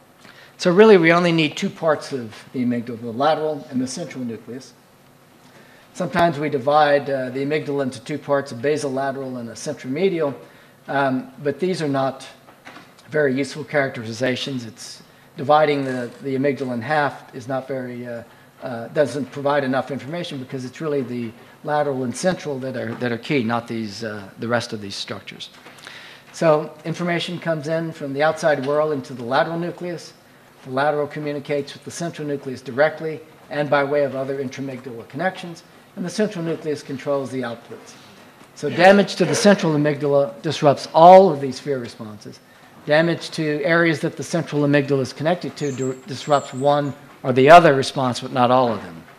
So really, we only need two parts of the amygdala, the lateral and the central nucleus. Sometimes we divide uh, the amygdala into two parts, a basolateral and a centromedial, um, but these are not very useful characterizations. It's dividing the, the amygdala in half is not very, uh, uh, doesn't provide enough information because it's really the lateral and central that are, that are key, not these, uh, the rest of these structures. So information comes in from the outside world into the lateral nucleus. The lateral communicates with the central nucleus directly and by way of other intramygdala connections, and the central nucleus controls the outputs. So damage to the central amygdala disrupts all of these fear responses. Damage to areas that the central amygdala is connected to disrupts one or the other response, but not all of them.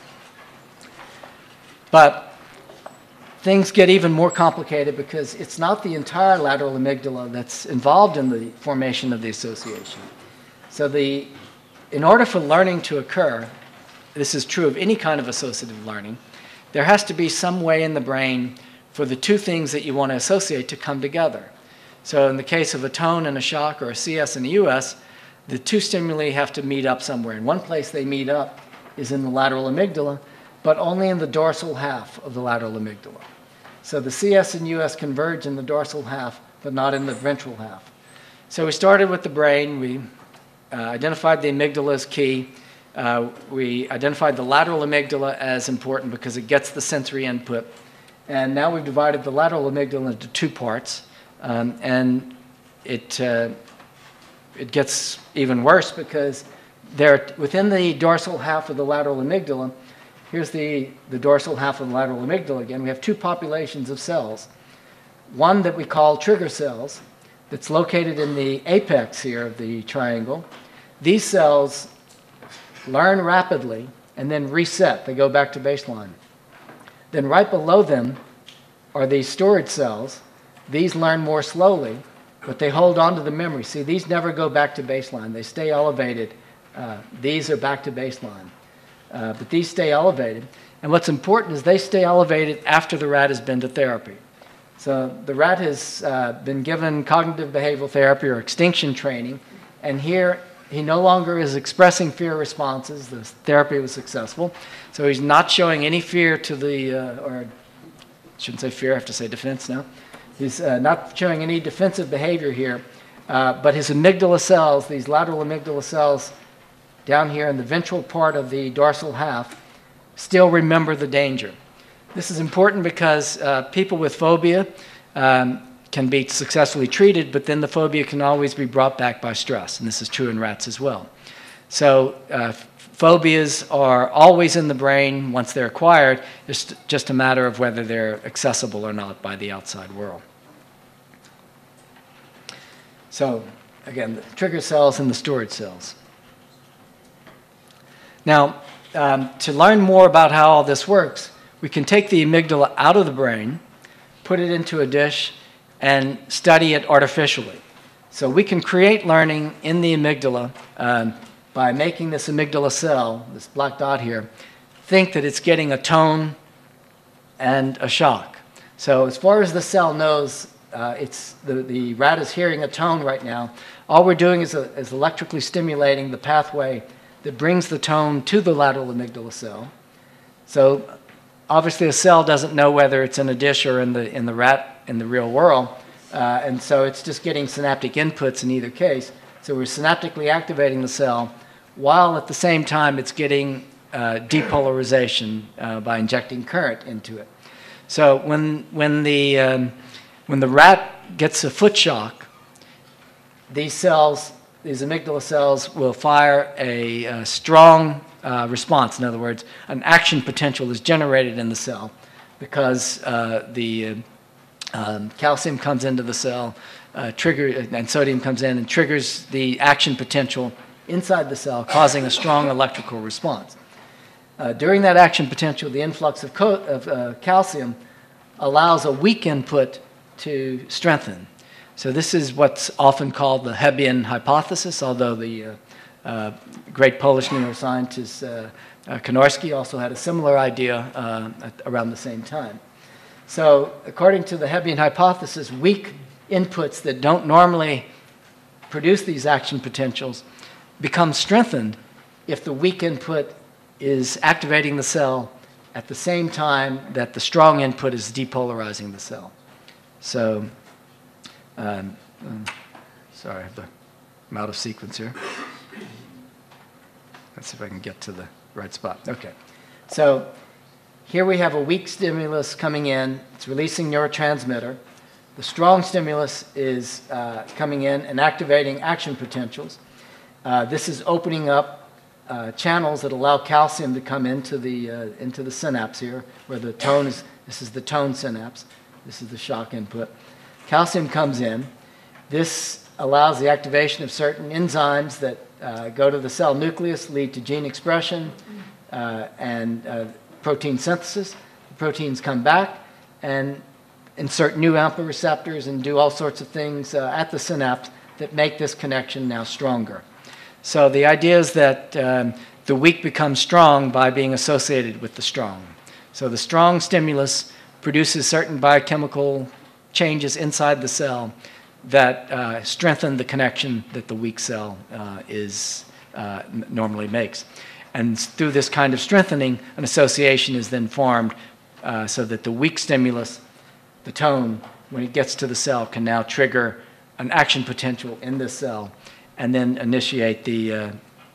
But things get even more complicated because it's not the entire lateral amygdala that's involved in the formation of the association. So the, in order for learning to occur, this is true of any kind of associative learning, there has to be some way in the brain for the two things that you want to associate to come together. So in the case of a tone and a shock, or a C S and a U S, the two stimuli have to meet up somewhere. And one place they meet up is in the lateral amygdala, but only in the dorsal half of the lateral amygdala. So the C S and U S converge in the dorsal half, but not in the ventral half. So we started with the brain. We uh, identified the amygdala as key. Uh, we identified the lateral amygdala as important because it gets the sensory input. And now we've divided the lateral amygdala into two parts. Um, and it, uh, it gets even worse because there, within the dorsal half of the lateral amygdala, here's the, the dorsal half of the lateral amygdala again. We have two populations of cells. One that we call trigger cells that's located in the apex here of the triangle. These cells learn rapidly and then reset. They go back to baseline. Then right below them are these storage cells. These learn more slowly but they hold on to the memory. See, these never go back to baseline. They stay elevated. Uh, these are back to baseline. Uh, but these stay elevated. And what's important is they stay elevated after the rat has been to therapy. So the rat has uh, been given cognitive behavioral therapy or extinction training, and here he no longer is expressing fear responses. The therapy was successful. So he's not showing any fear to the, uh, or I shouldn't say fear, I have to say defense now. He's uh, not showing any defensive behavior here, uh, but his amygdala cells, these lateral amygdala cells down here in the ventral part of the dorsal half, still remember the danger. This is important because uh, people with phobia um, can be successfully treated, but then the phobia can always be brought back by stress, and this is true in rats as well. So uh, phobias are always in the brain once they're acquired. It's just a matter of whether they're accessible or not by the outside world. So again, the trigger cells and the storage cells. Now, um, to learn more about how all this works, we can take the amygdala out of the brain, put it into a dish, and study it artificially. So we can create learning in the amygdala um, by making this amygdala cell, this black dot here, think that it's getting a tone and a shock. So as far as the cell knows, uh, it's the, the rat is hearing a tone right now. All we're doing is, a, is electrically stimulating the pathway that brings the tone to the lateral amygdala cell. So obviously, a cell doesn't know whether it's in a dish or in the, in the rat in the real world, uh, and so it's just getting synaptic inputs in either case. So we're synaptically activating the cell, while at the same time it's getting uh, depolarization uh, by injecting current into it. So when, when, the, um, when the rat gets a foot shock, these cells, these amygdala cells, will fire a, a strong Uh, response. In other words, an action potential is generated in the cell because uh, the uh, um, calcium comes into the cell, uh, trigger, and sodium comes in and triggers the action potential inside the cell, causing a strong electrical response. Uh, during that action potential, the influx of, co of uh, calcium allows a weak input to strengthen. So this is what's often called the Hebbian hypothesis, although the uh, Uh, great Polish neuroscientist uh, uh, Konorski also had a similar idea uh, at around the same time. So according to the Hebbian hypothesis, weak inputs that don't normally produce these action potentials become strengthened if the weak input is activating the cell at the same time that the strong input is depolarizing the cell. So, um, um, sorry, I have the, I'm out of sequence here. Let's see if I can get to the right spot. Okay. So here we have a weak stimulus coming in. It's releasing neurotransmitter. The strong stimulus is uh, coming in and activating action potentials. Uh, this is opening up uh, channels that allow calcium to come into the, uh, into the synapse here, where the tone is, this is the tone synapse. This is the shock input. Calcium comes in. This allows the activation of certain enzymes that uh, go to the cell nucleus, lead to gene expression uh, and uh, protein synthesis. The proteins come back and insert new AMPA receptors and do all sorts of things uh, at the synapse that make this connection now stronger. So the idea is that um, the weak becomes strong by being associated with the strong. So the strong stimulus produces certain biochemical changes inside the cell that uh, strengthen the connection that the weak cell uh, is, uh, normally makes. And through this kind of strengthening, an association is then formed uh, so that the weak stimulus, the tone, when it gets to the cell, can now trigger an action potential in this cell and then initiate the uh,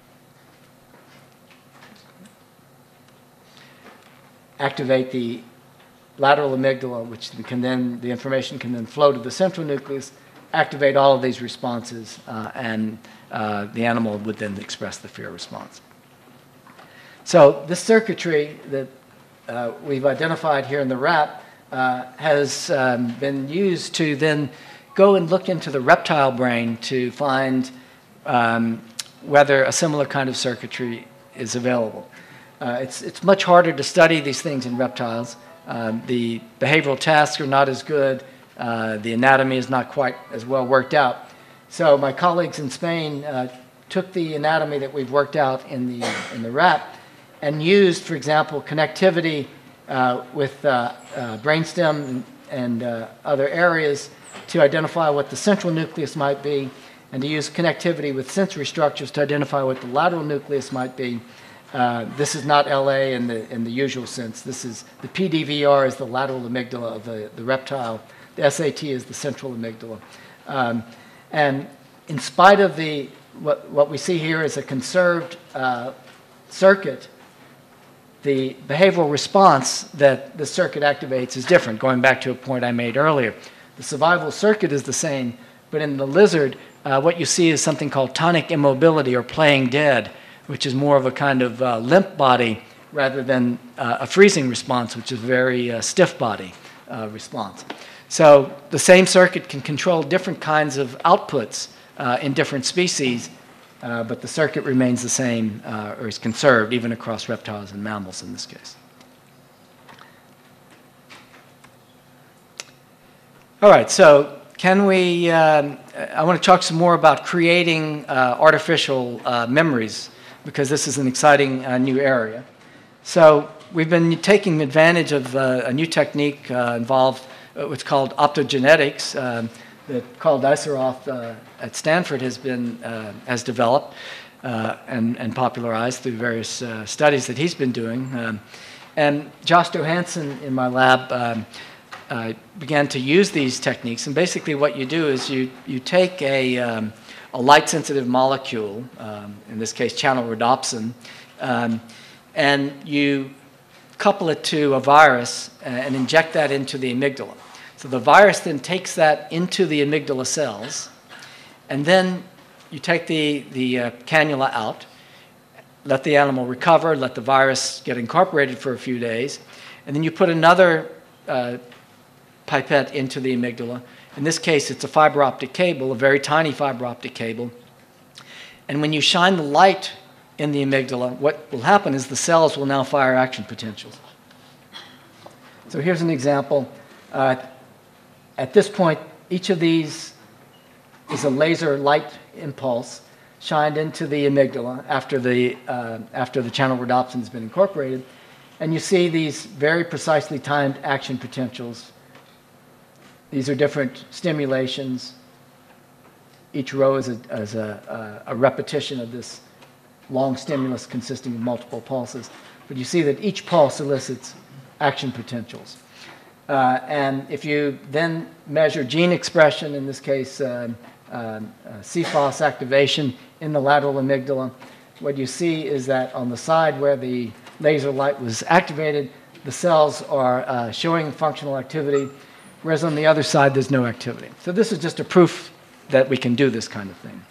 activate the lateral amygdala, which can then, the information can then flow to the central nucleus, activate all of these responses, uh, and uh, the animal would then express the fear response. So this circuitry that uh, we've identified here in the rat uh, has um, been used to then go and look into the reptile brain to find um, whether a similar kind of circuitry is available. Uh, it's, it's much harder to study these things in reptiles. Um, the behavioral tasks are not as good. Uh, the anatomy is not quite as well worked out. So my colleagues in Spain uh, took the anatomy that we've worked out in the, in the rat and used, for example, connectivity uh, with uh, uh, brainstem and, and uh, other areas to identify what the central nucleus might be, and to use connectivity with sensory structures to identify what the lateral nucleus might be. Uh, this is not L A in the, in the usual sense. This is, the P D V R is the lateral amygdala of the, the reptile. The S A T is the central amygdala. Um, and in spite of the, what, what we see here is a conserved uh, circuit, the behavioral response that the circuit activates is different, going back to a point I made earlier. The survival circuit is the same, but in the lizard, uh, what you see is something called tonic immobility, or playing dead, which is more of a kind of uh, limp body rather than uh, a freezing response, which is a very uh, stiff body uh, response. So the same circuit can control different kinds of outputs uh, in different species, uh, but the circuit remains the same uh, or is conserved even across reptiles and mammals in this case. All right, so can we, um, I want to talk some more about creating uh, artificial uh, memories, because this is an exciting uh, new area. So we've been taking advantage of uh, a new technique uh, involved, uh, what's called optogenetics, um, that Carl Deiseroth uh, at Stanford has been, uh, has developed uh, and, and popularized through various uh, studies that he's been doing. Um, and Josh Johansson in my lab um, uh, began to use these techniques. And basically what you do is you, you take a, um, a light-sensitive molecule, um, in this case channel rhodopsin, um, and you couple it to a virus and inject that into the amygdala. So the virus then takes that into the amygdala cells, and then you take the, the uh, cannula out, let the animal recover, let the virus get incorporated for a few days, and then you put another uh, pipette into the amygdala. In this case, it's a fiber optic cable, a very tiny fiber optic cable. And when you shine the light in the amygdala, what will happen is the cells will now fire action potentials. So here's an example. Uh, at this point, each of these is a laser light impulse shined into the amygdala after the, uh, after the channel rhodopsin has been incorporated. And you see these very precisely timed action potentials. These are different stimulations. Each row is a, is a, a, a repetition of this long stimulus consisting of multiple pulses. But you see that each pulse elicits action potentials. Uh, and if you then measure gene expression, in this case uh, uh, C F O S activation in the lateral amygdala, what you see is that on the side where the laser light was activated, the cells are uh, showing functional activity, whereas on the other side there's no activity. So this is just a proof that we can do this kind of thing.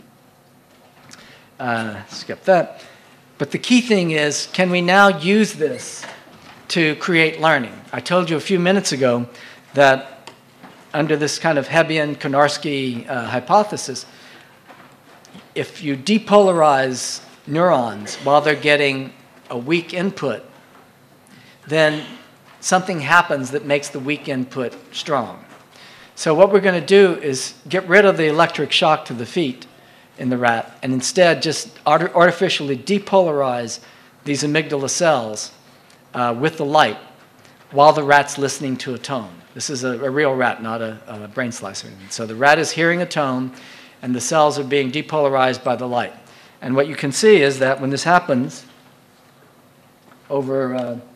Uh, skip that. But the key thing is, can we now use this to create learning? I told you a few minutes ago that under this kind of Hebbian-Konarski uh, hypothesis, if you depolarize neurons while they're getting a weak input, then something happens that makes the weak input strong. So what we're going to do is get rid of the electric shock to the feet in the rat and instead just art artificially depolarize these amygdala cells uh, with the light while the rat's listening to a tone. This is a, a real rat, not a, a brain slicer. So the rat is hearing a tone and the cells are being depolarized by the light. And what you can see is that when this happens over uh,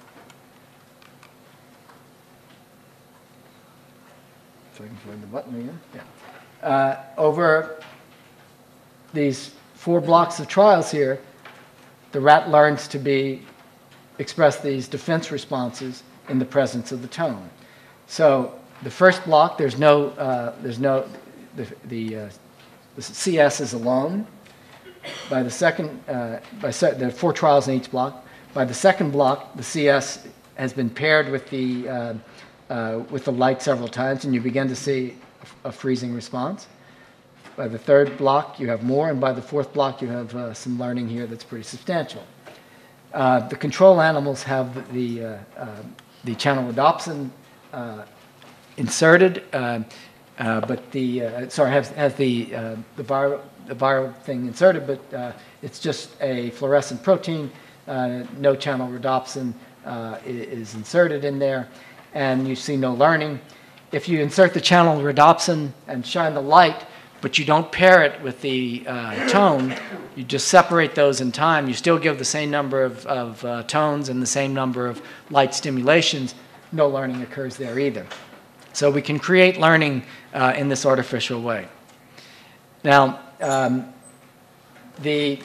so I can find the button again. Yeah. Uh, over these four blocks of trials here, the rat learns to be express these defense responses in the presence of the tone. So the first block, there's no, uh, there's no, the, the, uh, the C S is alone. By the second, uh, by se there are four trials in each block. By the second block, the C S has been paired with the, uh, uh, with the light several times, and you begin to see a, a freezing response. By the third block, you have more, and by the fourth block, you have uh, some learning here that's pretty substantial. Uh, the control animals have the, uh, uh, the channel rhodopsin uh, inserted, uh, uh, but the uh, sorry has has the uh, the viral the viral thing inserted, but uh, it's just a fluorescent protein. Uh, no channel rhodopsin uh, is inserted in there, and you see no learning. If you insert the channel rhodopsin and shine the light, but you don't pair it with the uh, tone, you just separate those in time, you still give the same number of, of uh, tones and the same number of light stimulations, no learning occurs there either. So we can create learning uh, in this artificial way. Now, um, the,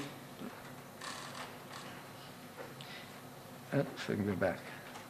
oops, I can go back.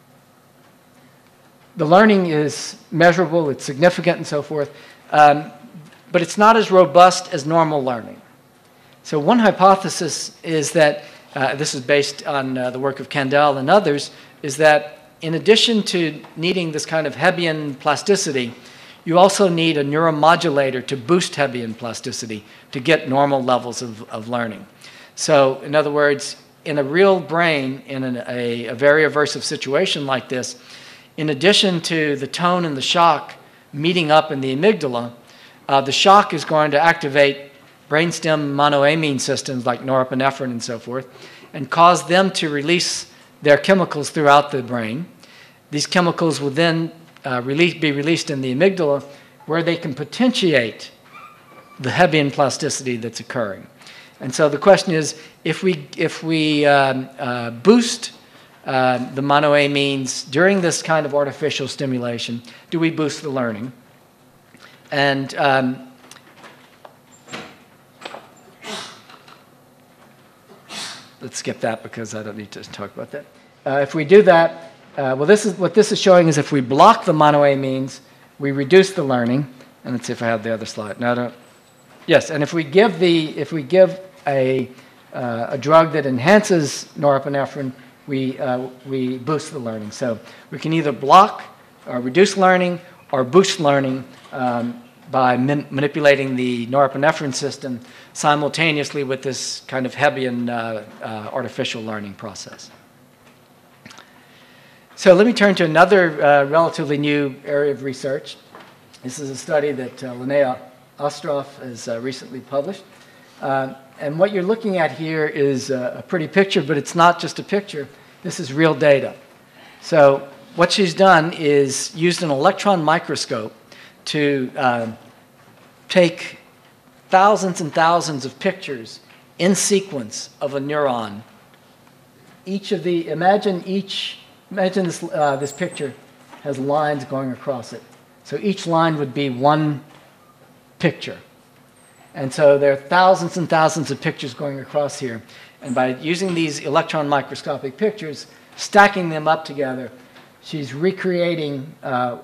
The learning is measurable, it's significant and so forth. Um, but it's not as robust as normal learning. So one hypothesis is that, uh, this is based on uh, the work of Kandel and others, is that in addition to needing this kind of Hebbian plasticity, you also need a neuromodulator to boost Hebbian plasticity to get normal levels of, of learning. So in other words, in a real brain, in an, a, a very aversive situation like this, in addition to the tone and the shock meeting up in the amygdala, Uh, the shock is going to activate brainstem monoamine systems like norepinephrine and so forth and cause them to release their chemicals throughout the brain. These chemicals will then uh, release, be released in the amygdala where they can potentiate the Hebbian plasticity that's occurring. And so the question is, if we, if we um, uh, boost uh, the monoamines during this kind of artificial stimulation, do we boost the learning? And um, let's skip that because I don't need to talk about that. Uh, if we do that, uh, well, this is what this is showing is if we block the monoamines, we reduce the learning. And let's see if I have the other slide. No, I don't. Yes, and if we give the if we give a uh, a drug that enhances norepinephrine, we uh, we boost the learning. So we can either block or reduce learning or boost learning um, by man manipulating the norepinephrine system simultaneously with this kind of Hebbian uh, uh, artificial learning process. So let me turn to another uh, relatively new area of research. This is a study that uh, Linnea Ostroff has uh, recently published. Uh, and what you're looking at here is a, a pretty picture, but it's not just a picture. This is real data. So what she's done is used an electron microscope to uh, take thousands and thousands of pictures in sequence of a neuron. Each of the, imagine each, imagine this, uh, this picture has lines going across it. So each line would be one picture. And so there are thousands and thousands of pictures going across here. And by using these electron microscopic pictures, stacking them up together, she's recreating uh,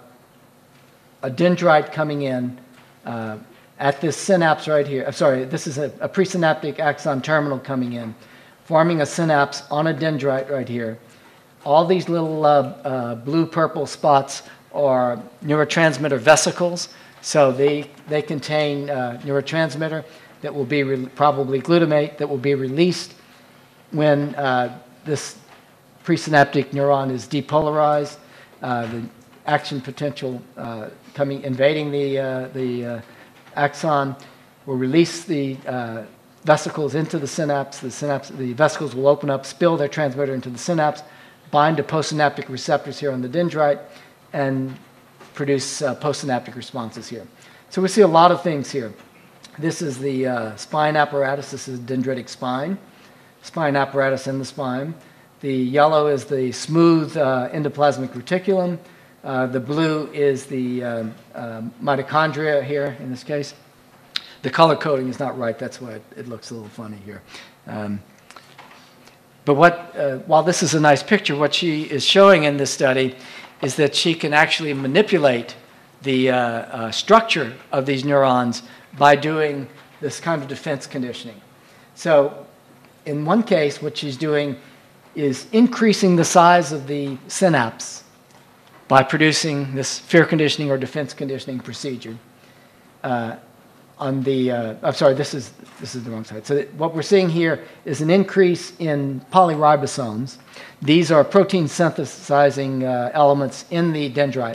a dendrite coming in uh, at this synapse right here. I'm sorry, this is a, a presynaptic axon terminal coming in, forming a synapse on a dendrite right here. All these little uh, uh, blue-purple spots are neurotransmitter vesicles. So they, they contain uh, neurotransmitter that will be probably glutamate that will be released when uh, this presynaptic neuron is depolarized. Uh, the action potential uh, coming invading the uh, the uh, axon will release the uh, vesicles into the synapse. The synapse, the vesicles will open up, spill their transmitter into the synapse, bind to postsynaptic receptors here on the dendrite, and produce uh, postsynaptic responses here. So we see a lot of things here. This is the uh, spine apparatus. This is dendritic spine, spine apparatus in the spine. The yellow is the smooth uh, endoplasmic reticulum. Uh, the blue is the uh, uh, mitochondria here in this case. The color coding is not right. That's why it, it looks a little funny here. Um, but what, uh, while this is a nice picture, what she is showing in this study is that she can actually manipulate the uh, uh, structure of these neurons by doing this kind of defense conditioning. So in one case, what she's doing is increasing the size of the synapse by producing this fear conditioning or defense conditioning procedure. Uh, on the, uh, I'm sorry, this is, this is the wrong side. So that what we're seeing here is an increase in polyribosomes. These are protein synthesizing uh, elements in the dendrite.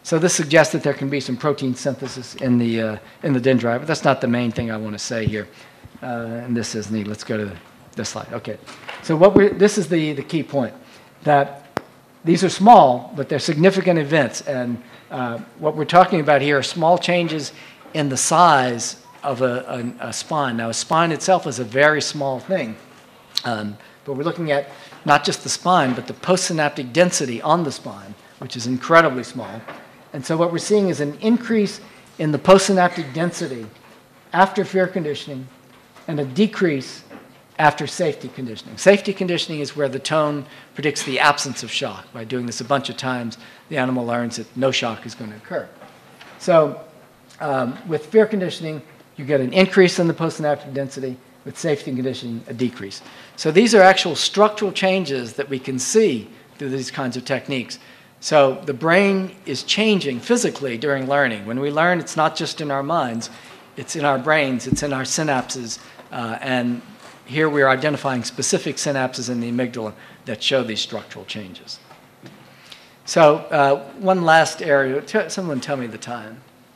So this suggests that there can be some protein synthesis in the, uh, in the dendrite, but that's not the main thing I want to say here. Uh, and this is neat. Let's go to this slide. Okay. So what we're, this is the, the key point, that these are small, but they're significant events. And uh, what we're talking about here are small changes in the size of a, a, a spine. Now, a spine itself is a very small thing, um, but we're looking at not just the spine, but the postsynaptic density on the spine, which is incredibly small. And so what we're seeing is an increase in the postsynaptic density after fear conditioning and a decrease after safety conditioning. Safety conditioning is where the tone predicts the absence of shock. By doing this a bunch of times, the animal learns that no shock is going to occur. So um, with fear conditioning, you get an increase in the postsynaptic density. With safety conditioning, a decrease. So these are actual structural changes that we can see through these kinds of techniques. So the brain is changing physically during learning. When we learn, it's not just in our minds, it's in our brains, it's in our synapses, uh, and here we are identifying specific synapses in the amygdala that show these structural changes. So uh, one last area, T- someone tell me the time.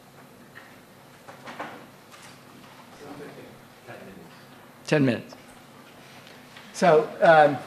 Ten minutes. So um,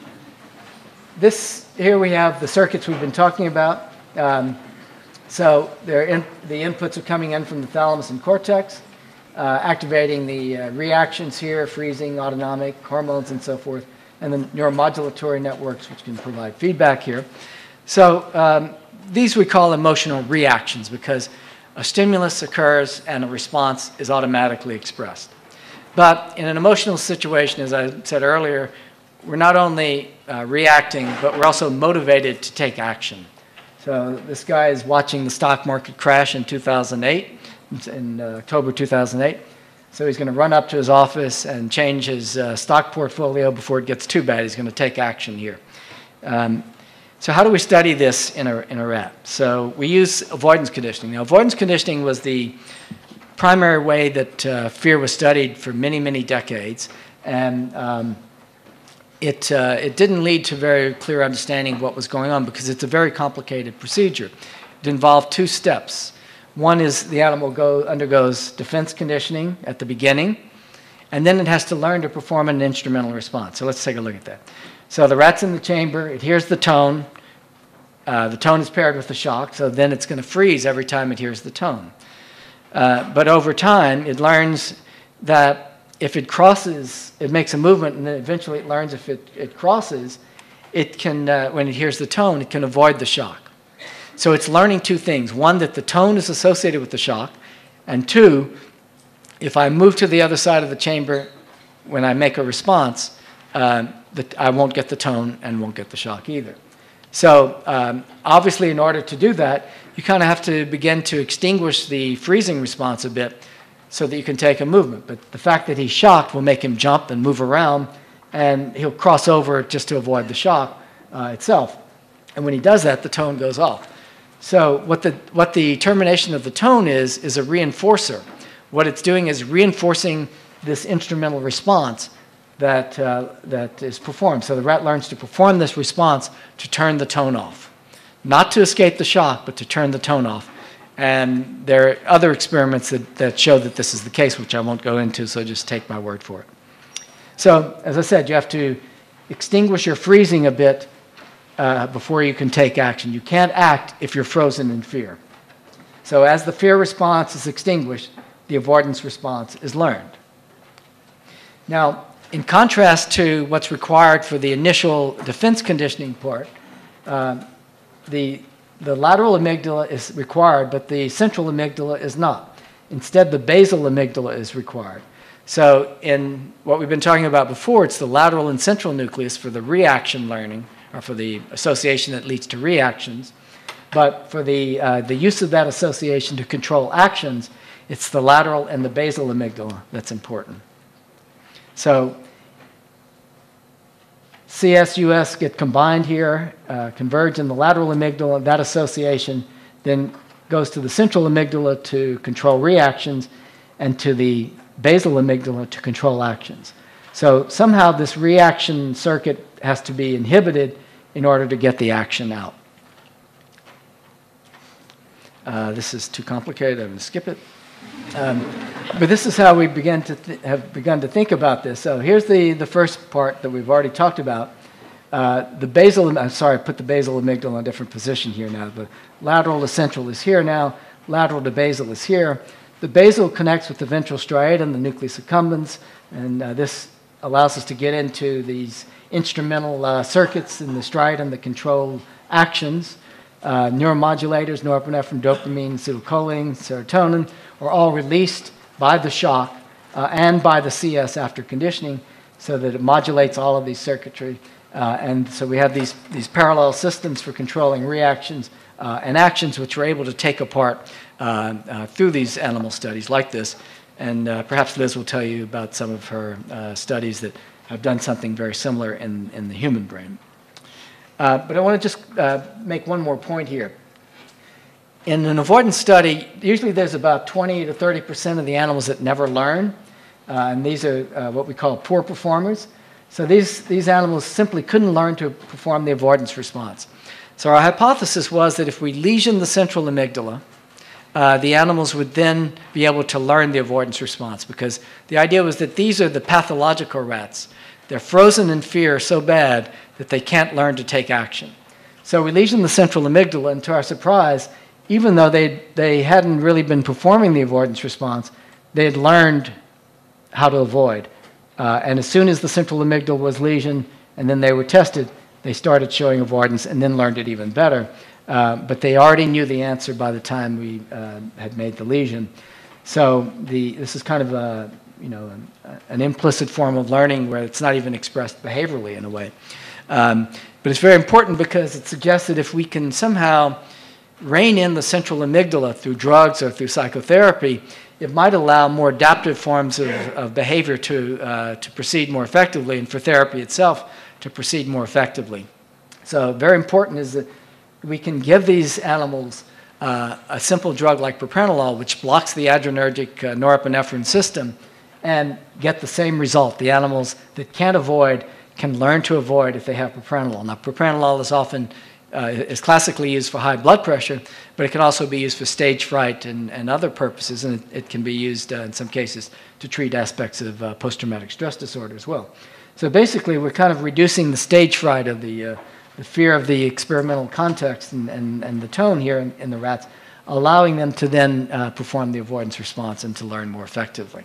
this here we have the circuits we've been talking about. Um, so they're in, the inputs are coming in from the thalamus and cortex, uh, activating the uh, reactions here, freezing, autonomic, hormones, and so forth, and the neuromodulatory networks, which can provide feedback here. So um, these we call emotional reactions because a stimulus occurs and a response is automatically expressed. But in an emotional situation, as I said earlier, we're not only uh, reacting, but we're also motivated to take action. So this guy is watching the stock market crash in two thousand eight, in uh, October two thousand eight. So he's going to run up to his office and change his uh, stock portfolio before it gets too bad. He's going to take action here. Um, so how do we study this in a, in a rat? So we use avoidance conditioning. Now, avoidance conditioning was the primary way that uh, fear was studied for many, many decades. And um, it, uh, it didn't lead to very clear understanding of what was going on because it's a very complicated procedure. It involved two steps. One is the animal go, undergoes defense conditioning at the beginning, and then it has to learn to perform an instrumental response. So let's take a look at that. So the rat's in the chamber. It hears the tone. Uh, the tone is paired with the shock, so then it's going to freeze every time it hears the tone. Uh, but over time, it learns that if it crosses, it makes a movement, and then eventually it learns if it, it crosses, it can, uh, when it hears the tone, it can avoid the shock. So it's learning two things. One, that the tone is associated with the shock, and two, if I move to the other side of the chamber when I make a response, uh, that I won't get the tone and won't get the shock either. So um, obviously, in order to do that, you kind of have to begin to extinguish the freezing response a bit so that you can take a movement. But the fact that he's shocked will make him jump and move around, and he'll cross over just to avoid the shock uh, itself. And when he does that, the tone goes off. So what the, what the termination of the tone is, is a reinforcer. What it's doing is reinforcing this instrumental response that, uh, that is performed. So the rat learns to perform this response to turn the tone off. Not to escape the shock, but to turn the tone off. And there are other experiments that, that show that this is the case, which I won't go into, so just take my word for it. So, as I said, you have to extinguish your freezing a bit uh, before you can take action. You can't act if you're frozen in fear. So as the fear response is extinguished, the avoidance response is learned. Now, in contrast to what's required for the initial defense conditioning part, uh, the, the lateral amygdala is required, but the central amygdala is not. Instead, the basal amygdala is required. So in what we've been talking about before, it's the lateral and central nucleus for the reaction learning, or for the association that leads to reactions. But for the, uh, the use of that association to control actions, it's the lateral and the basal amygdala that's important. So C S, U S get combined here, uh, converge in the lateral amygdala. That association then goes to the central amygdala to control reactions and to the basal amygdala to control actions. So somehow this reaction circuit has to be inhibited in order to get the action out. Uh, this is too complicated. I'm going to skip it. Um, but this is how we begin to have begun to think about this. So here's the, the first part that we've already talked about. Uh, the basal, I'm sorry, I put the basal amygdala in a different position here now. The lateral to central is here now. Lateral to basal is here. The basal connects with the ventral striatum, the nucleus accumbens, and uh, this allows us to get into these instrumental uh, circuits in the striatum that control actions. Uh, neuromodulators, norepinephrine, dopamine, acetylcholine, serotonin, are all released by the shock uh, and by the C S after conditioning, so that it modulates all of these circuitry. Uh, and so we have these, these parallel systems for controlling reactions uh, and actions, which we're able to take apart uh, uh, through these animal studies like this. And uh, perhaps Liz will tell you about some of her uh, studies that have done something very similar in, in the human brain. Uh, but I want to just uh, make one more point here. In an avoidance study, usually there's about twenty to thirty percent of the animals that never learn, uh, and these are uh, what we call poor performers. So these, these animals simply couldn't learn to perform the avoidance response. So our hypothesis was that if we lesion the central amygdala, uh, the animals would then be able to learn the avoidance response, because the idea was that these are the pathological rats. They're frozen in fear so bad that they can't learn to take action. So we lesioned the central amygdala, and to our surprise, even though they, they hadn't really been performing the avoidance response, they had learned how to avoid. Uh, and as soon as the central amygdala was lesioned and then they were tested, they started showing avoidance and then learned it even better. Uh, but they already knew the answer by the time we uh, had made the lesion. So the, this is kind of a, you know, an, an implicit form of learning where it's not even expressed behaviorally in a way. Um, but it's very important because it suggests that if we can somehow rein in the central amygdala through drugs or through psychotherapy, it might allow more adaptive forms of, of behavior to, uh, to proceed more effectively, and for therapy itself to proceed more effectively. So very important is that we can give these animals uh, a simple drug like propranolol, which blocks the adrenergic uh, norepinephrine system, and get the same result. The animals that can't avoid can learn to avoid if they have propranolol. Now, propranolol is often Uh, is classically used for high blood pressure, but it can also be used for stage fright and, and other purposes, and it, it can be used uh, in some cases to treat aspects of uh, post-traumatic stress disorder as well. So basically, we're kind of reducing the stage fright of the, uh, the fear of the experimental context and, and, and the tone here in, in the rats, allowing them to then uh, perform the avoidance response and to learn more effectively.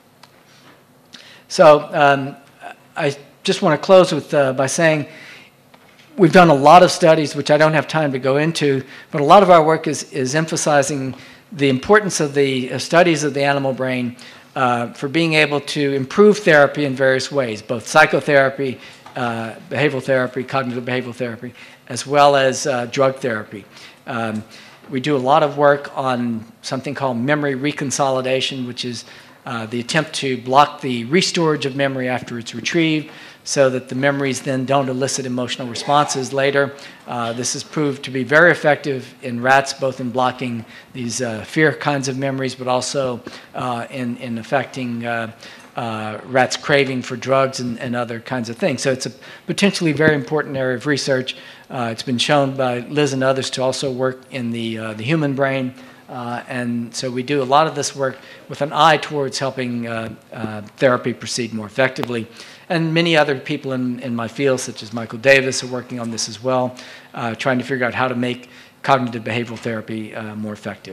So um, I just want to close with uh, by saying, we've done a lot of studies, which I don't have time to go into, but a lot of our work is, is emphasizing the importance of the uh, studies of the animal brain uh, for being able to improve therapy in various ways, both psychotherapy, uh, behavioral therapy, cognitive behavioral therapy, as well as uh, drug therapy. Um, we do a lot of work on something called memory reconsolidation, which is uh, the attempt to block the restorage of memory after it's retrieved, so that the memories then don't elicit emotional responses later. Uh, this has proved to be very effective in rats, both in blocking these uh, fear kinds of memories, but also uh, in, in affecting uh, uh, rats' craving for drugs and, and other kinds of things. So it's a potentially very important area of research. Uh, it's been shown by Liz and others to also work in the, uh, the human brain. Uh, and so we do a lot of this work with an eye towards helping uh, uh, therapy proceed more effectively. And many other people in, in my field, such as Michael Davis, are working on this as well, uh, trying to figure out how to make cognitive behavioral therapy uh, more effective.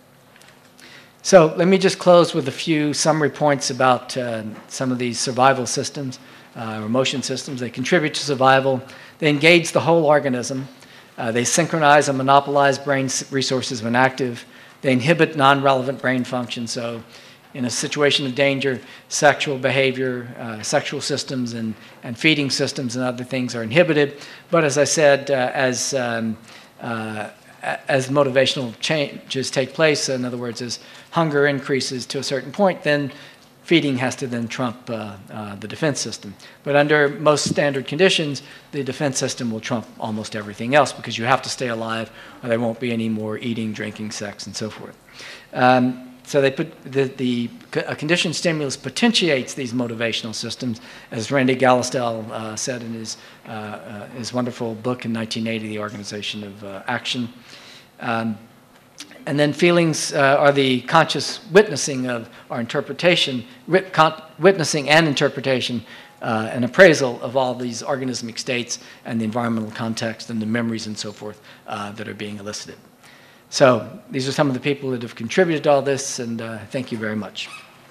So let me just close with a few summary points about uh, some of these survival systems, uh, or motion systems. They contribute to survival. They engage the whole organism. Uh, they synchronize and monopolize brain resources when active. They inhibit non-relevant brain function. So in a situation of danger, sexual behavior, uh, sexual systems, and, and feeding systems and other things are inhibited. But as I said, uh, as, um, uh, as motivational changes take place, in other words, as hunger increases to a certain point, then feeding has to then trump uh, uh, the defense system. But under most standard conditions, the defense system will trump almost everything else, because you have to stay alive or there won't be any more eating, drinking, sex, and so forth. Um, So they put the, the a conditioned stimulus potentiates these motivational systems, as Randy Gallistel uh, said in his, uh, uh, his wonderful book in nineteen eighty, The Organization of uh, Action. Um, and then feelings uh, are the conscious witnessing of our interpretation, wit con witnessing and interpretation uh, and appraisal of all these organismic states and the environmental context and the memories and so forth uh, that are being elicited. So these are some of the people that have contributed to all this, and uh, thank you very much.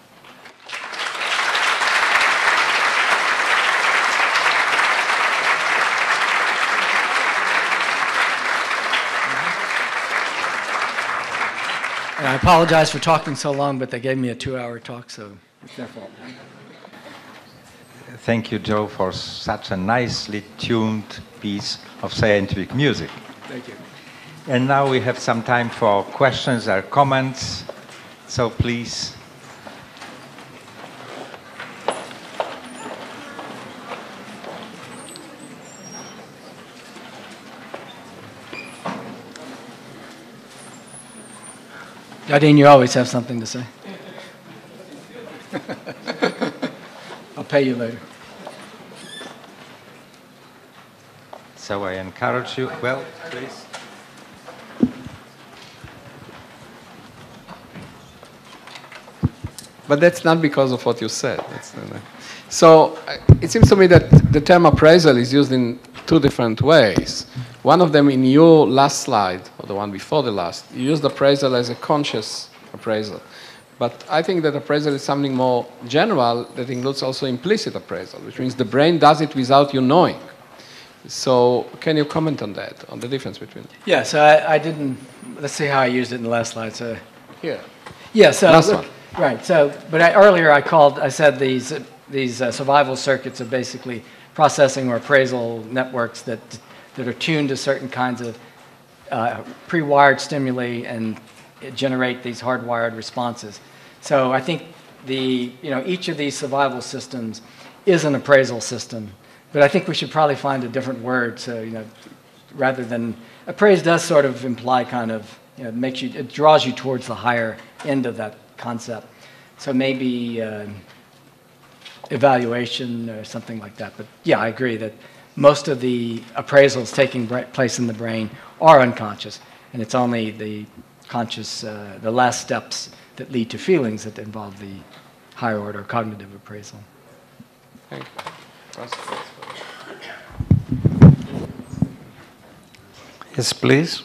And I apologize for talking so long, but they gave me a two-hour talk, so it's their fault. Thank you, Joe, for such a nicely tuned piece of scientific music. Thank you. And now we have some time for questions or comments, so please. Jardine, you always have something to say. I'll pay you later. So I encourage you. Well, please. But that's not because of what you said. That's not, so uh, it seems to me that the term appraisal is used in two different ways. One of them in your last slide, or the one before the last, you used appraisal as a conscious appraisal. But I think that appraisal is something more general that includes also implicit appraisal, which means the brain does it without you knowing. So can you comment on that, on the difference between them? Yeah, so I, I didn't, let's see how I used it in the last slide. So Here. Yeah, so, Last one. right, so, but I, earlier I called, I said these, these uh, survival circuits are basically processing or appraisal networks that, that are tuned to certain kinds of uh, pre-wired stimuli and generate these hardwired responses. So I think the, you know, each of these survival systems is an appraisal system, but I think we should probably find a different word, so, you know, rather than, appraise does sort of imply kind of, you know, it makes you, it draws you towards the higher end of that concept. So maybe uh, evaluation or something like that. But yeah, I agree that most of the appraisals taking place in the brain are unconscious, and it's only the conscious, uh, the last steps that lead to feelings that involve the higher order cognitive appraisal. Thank you. Yes, please.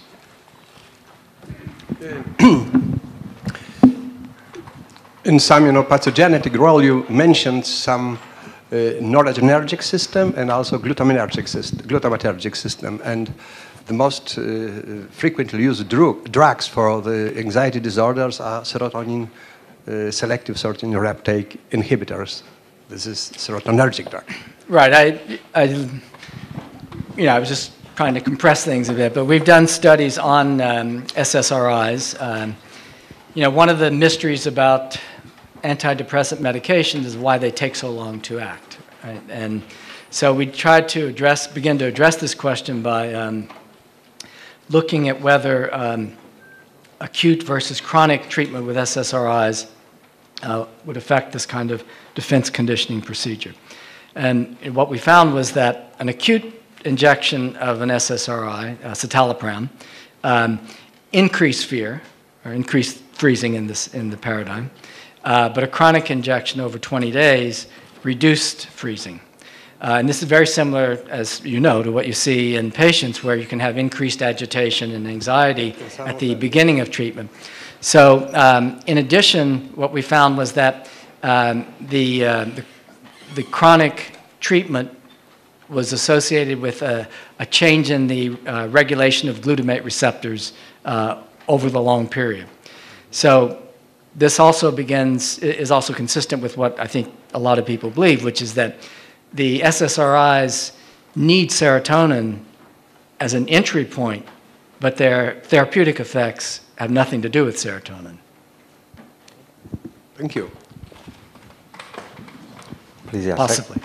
In some, you know, pathogenetic role, you mentioned some uh, noradrenergic system and also glutaminergic system, glutamatergic system, and the most uh, frequently used drug, drugs for the anxiety disorders are serotonin uh, selective serotonin reuptake inhibitors. This is serotonergic drug. Right. I, I, you know, I was just trying to compress things a bit, but we've done studies on um, S S R Is. Um, you know, one of the mysteries about antidepressant medications is why they take so long to act. Right? And so we tried to address, begin to address this question by um, looking at whether um, acute versus chronic treatment with S S R Is uh, would affect this kind of defense conditioning procedure. And what we found was that an acute injection of an S S R I, uh, citalopram, um, increased fear, or increased freezing in, this, in the paradigm, uh, but a chronic injection over twenty days reduced freezing. Uh, and this is very similar, as you know, to what you see in patients where you can have increased agitation and anxiety at the beginning of treatment. So um, in addition, what we found was that um, the, uh, the, the chronic treatment was associated with a, a change in the uh, regulation of glutamate receptors uh, over the long period. So this also begins, is also consistent with what I think a lot of people believe, which is that the S S R Is need serotonin as an entry point, but their therapeutic effects have nothing to do with serotonin. Thank you. Please, yes. Possibly.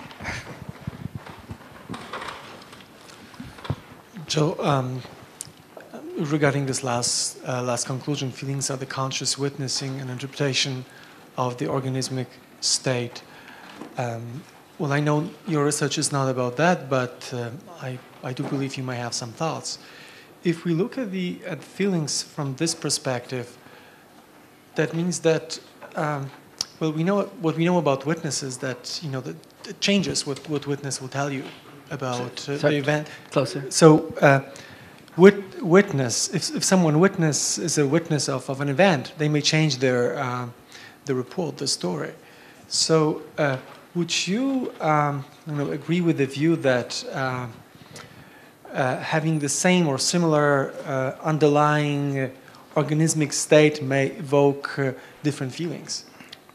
Joe, um, regarding this last, uh, last conclusion, feelings are the conscious witnessing and interpretation of the organismic state. Um, well, I know your research is not about that, but uh, I, I do believe you may have some thoughts. if we look at the at feelings from this perspective, that means that um, well, we know what we know about witnesses. That you know that it changes what what witness will tell you about uh, the event. Closer. So, uh, wit witness. If if someone witness is a witness of, of an event, they may change their uh, the report, the story. So, uh, would you, um, you know, agree with the view that uh, uh, having the same or similar uh, underlying uh, organismic state may evoke uh, different feelings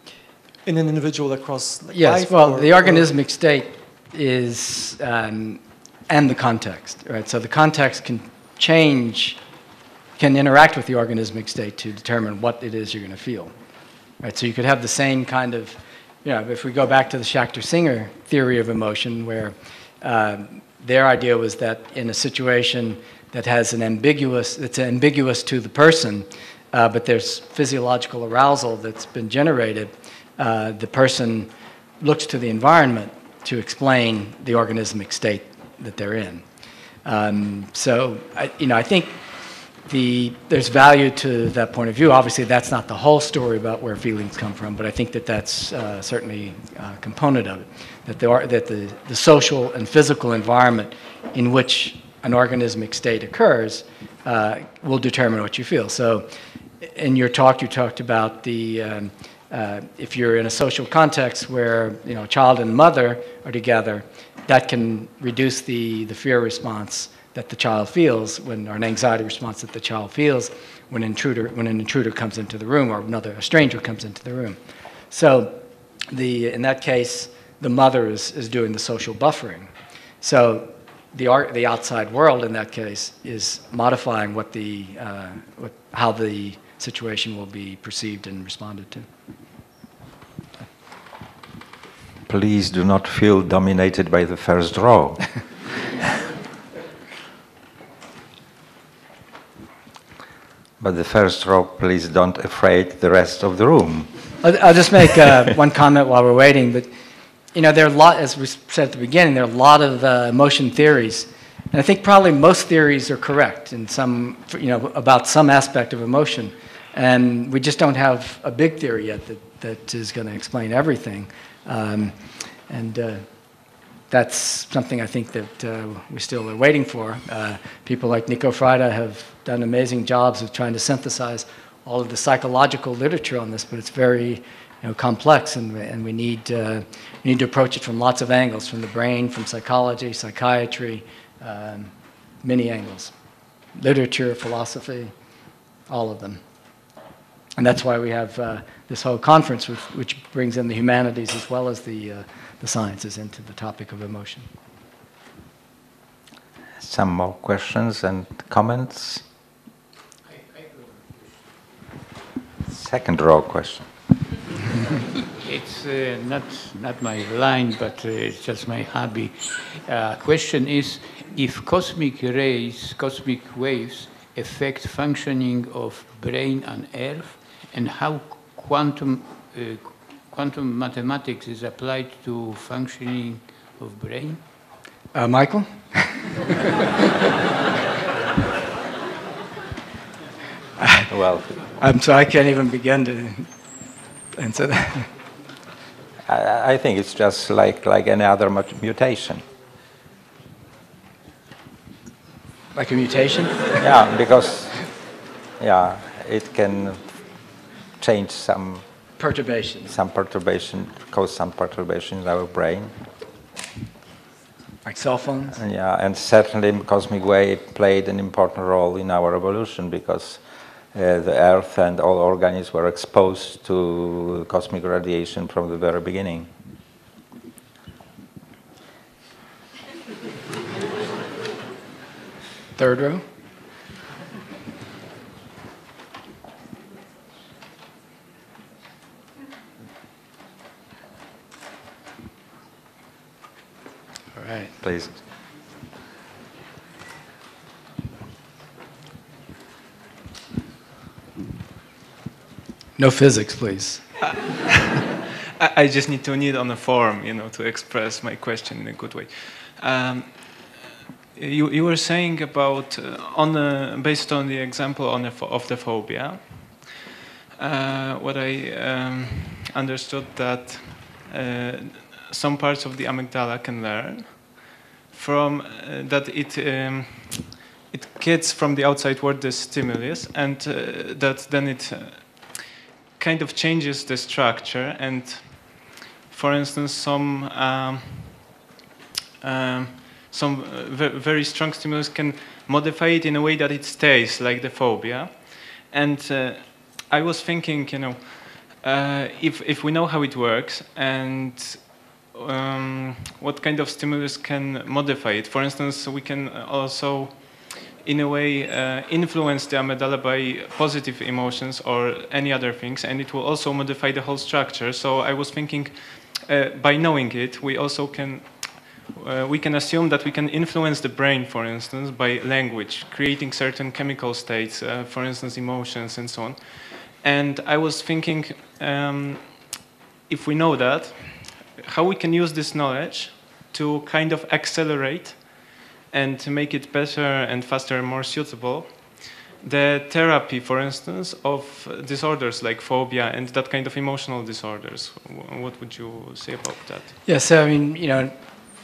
in an individual across like, yes, life? well, or, the or organismic state is, um, and the context, right? So the context can change, can interact with the organismic state to determine what it is you're going to feel, right? So you could have the same kind of, you know, if we go back to the Schachter-Singer theory of emotion, where uh, their idea was that in a situation that has an ambiguous, it's ambiguous to the person, uh, but there's physiological arousal that's been generated, uh, the person looks to the environment to explain the organismic state that they're in. Um, so, I, you know, I think the, there's value to that point of view. Obviously, that's not the whole story about where feelings come from, but I think that that's uh, certainly a component of it, that, there are, that the, the social and physical environment in which an organismic state occurs uh, will determine what you feel. So in your talk, you talked about the, um, uh, if you're in a social context where, you know, child and mother are together, that can reduce the, the fear response that the child feels when, or an anxiety response that the child feels when, intruder, when an intruder comes into the room or another, a stranger comes into the room. So the, in that case, the mother is, is doing the social buffering. So the, art, the outside world in that case is modifying what the, uh, what, how the situation will be perceived and responded to. Please do not feel dominated by the first row. But the first row, please don't afraid the rest of the room. I'll, I'll just make uh, one comment while we're waiting. But you know, there are a lot, as we said at the beginning, there are a lot of uh, emotion theories, and I think probably most theories are correct in some, you know, about some aspect of emotion, and we just don't have a big theory yet that that is going to explain everything. Um, and uh, that's something I think that uh, we still are waiting for. Uh, people like Nico Freida have done amazing jobs of trying to synthesize all of the psychological literature on this, but it's very, you know, complex, and, and we need, uh, we need to approach it from lots of angles, from the brain, from psychology, psychiatry, um, many angles. Literature, philosophy, all of them. And that's why we have uh, this whole conference, which, which brings in the humanities as well as the, uh, the sciences into the topic of emotion. Some more questions and comments? Second row question. It's uh, not, not my line, but uh, it's just my hobby. Uh, question is, if cosmic rays, cosmic waves, affect functioning of brain and earth, and how quantum, uh, quantum mathematics is applied to functioning of brain? Uh, Michael? Well, I'm sorry, I can't even begin to answer that. I, I think it's just like, like any other mut- mutation. Like a mutation? Yeah, because yeah, it can change some Perturbations. some perturbation, cause some perturbation in our brain. Like cell phones? And yeah, and certainly cosmic wave played an important role in our evolution because uh, the Earth and all organisms were exposed to cosmic radiation from the very beginning. Third row? All right. Please. No physics, please. I, I just need to need on a forum, you know, to express my question in a good way. Um, you, you were saying about, uh, on the, based on the example on the, of the phobia, uh, what I um, understood that uh, some parts of the amygdala can learn from uh, that it um, it gets from the outside world the stimulus, and uh, that then it uh, kind of changes the structure. And for instance, some um, um, some uh, very strong stimulus can modify it in a way that it stays like the phobia. And uh, I was thinking, you know, uh, if if we know how it works and um, what kind of stimulus can modify it. For instance, we can also, in a way, uh, influence the amygdala by positive emotions or any other things, and it will also modify the whole structure. So I was thinking, uh, by knowing it, we also can, uh, we can assume that we can influence the brain, for instance, by language, creating certain chemical states, uh, for instance, emotions and so on. And I was thinking, um, if we know that, how we can use this knowledge to kind of accelerate and to make it better and faster and more suitable the therapy, for instance, of disorders like phobia and that kind of emotional disorders. What would you say about that? Yeah, so I mean, you know,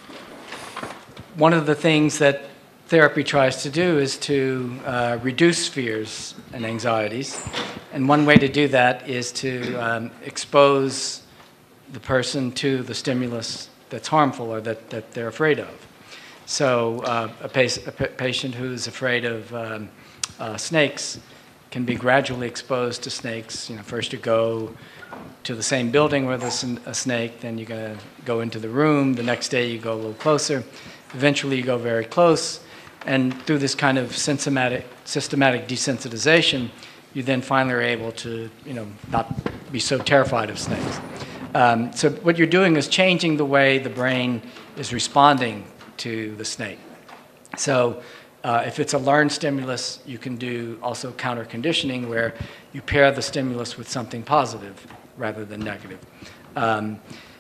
one of the things that therapy tries to do is to uh, reduce fears and anxieties. And one way to do that is to um, expose the person to the stimulus that's harmful or that, that they're afraid of. So uh, a, pa- a pa- patient who's afraid of um, uh, snakes can be gradually exposed to snakes. You know, first you go to the same building where there's a snake, then you're going to go into the room. The next day you go a little closer. Eventually you go very close. And through this kind of systematic, systematic desensitization, you then finally are able to, you know, not be so terrified of snakes. Um, so what you're doing is changing the way the brain is responding to the snake. So uh, if it's a learned stimulus, you can do also counter conditioning where you pair the stimulus with something positive rather than negative. Um,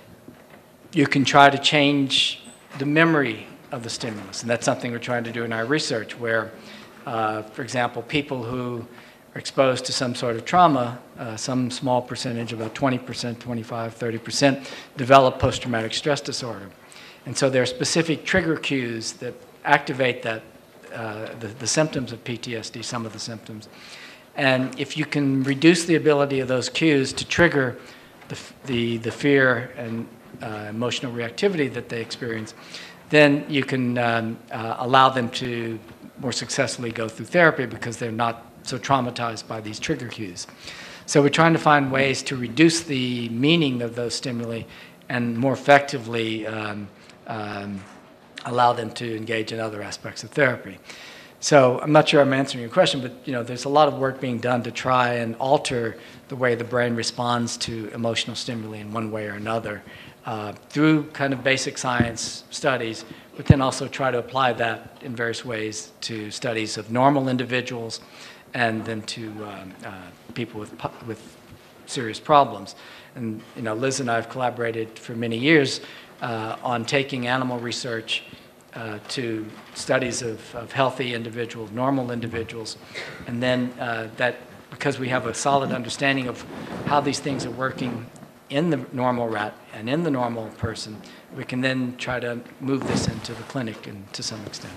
you can try to change the memory of the stimulus, and that's something we're trying to do in our research where, uh, for example, people who are exposed to some sort of trauma, uh, some small percentage, about twenty percent, twenty-five, thirty percent, develop post-traumatic stress disorder. And so there are specific trigger cues that activate that, uh, the, the symptoms of P T S D, some of the symptoms. And if you can reduce the ability of those cues to trigger the, the, the fear and uh, emotional reactivity that they experience, then you can um, uh, allow them to more successfully go through therapy because they're not so traumatized by these trigger cues. So we're trying to find ways to reduce the meaning of those stimuli and more effectively um, um, allow them to engage in other aspects of therapy. So I'm not sure I'm answering your question, but you know, there's a lot of work being done to try and alter the way the brain responds to emotional stimuli in one way or another uh, through kind of basic science studies, but then also try to apply that in various ways to studies of normal individuals and then to um, uh, people with, with serious problems. And you know, Liz and I have collaborated for many years uh, on taking animal research uh, to studies of, of healthy individuals, normal individuals, and then uh, that, because we have a solid understanding of how these things are working in the normal rat and in the normal person, we can then try to move this into the clinic and to some extent.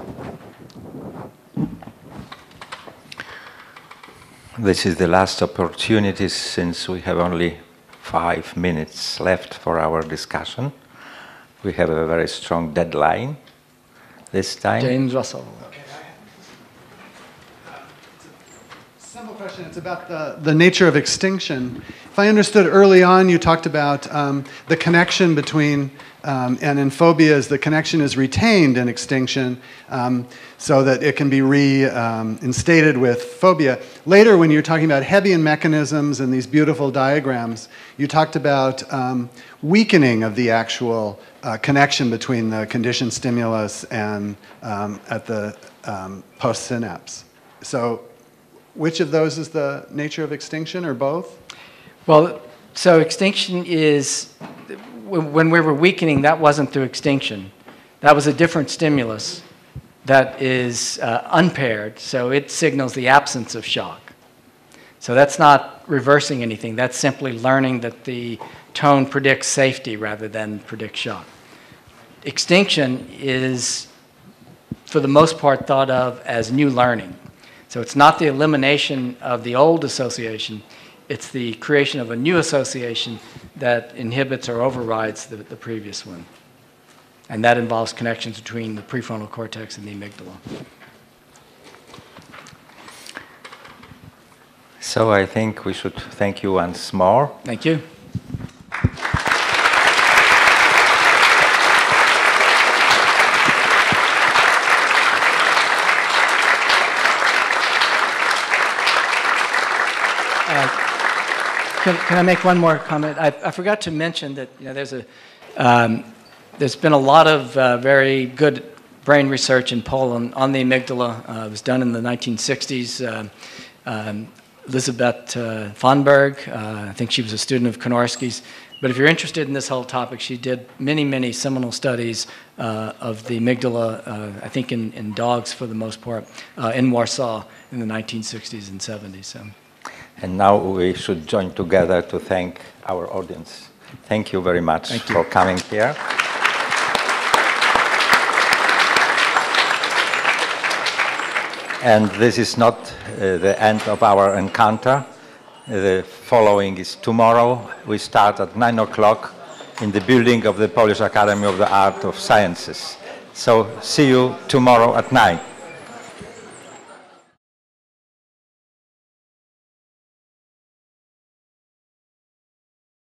This is the last opportunity since we have only five minutes left for our discussion. We have a very strong deadline this time. James Russell. Okay, simple question. It's about the, the nature of extinction. If I understood early on, you talked about um, the connection between, um, and in phobias, the connection is retained in extinction um, so that it can be reinstated um, with phobia. Later, when you're talking about Hebbian mechanisms and these beautiful diagrams, you talked about um, weakening of the actual uh, connection between the conditioned stimulus and um, at the um, postsynapse. So which of those is the nature of extinction, or both? Well, so extinction is, when we were weakening, that wasn't through extinction. That was a different stimulus that is uh, unpaired, so it signals the absence of shock. So that's not reversing anything. That's simply learning that the tone predicts safety rather than predicts shock. Extinction is, for the most part, thought of as new learning. So it's not the elimination of the old association, it's the creation of a new association that inhibits or overrides the, the previous one. And that involves connections between the prefrontal cortex and the amygdala. So I think we should thank you once more. Thank you. Uh, can, can I make one more comment? I, I forgot to mention that you know, there's a um, there's been a lot of uh, very good brain research in Poland on the amygdala. Uh, it was done in the nineteen sixties. Uh, um, Elizabeth uh, Fonberg, uh, I think she was a student of Konorski's. But if you're interested in this whole topic, she did many, many seminal studies uh, of the amygdala, uh, I think in, in dogs for the most part, uh, in Warsaw in the nineteen sixties and seventies. So. And now we should join together to thank our audience. Thank you very much Thank you. for coming here. And this is not uh, the end of our encounter. The following is tomorrow. We start at nine o'clock in the building of the Polish Academy of the Art of Sciences. So see you tomorrow at nine.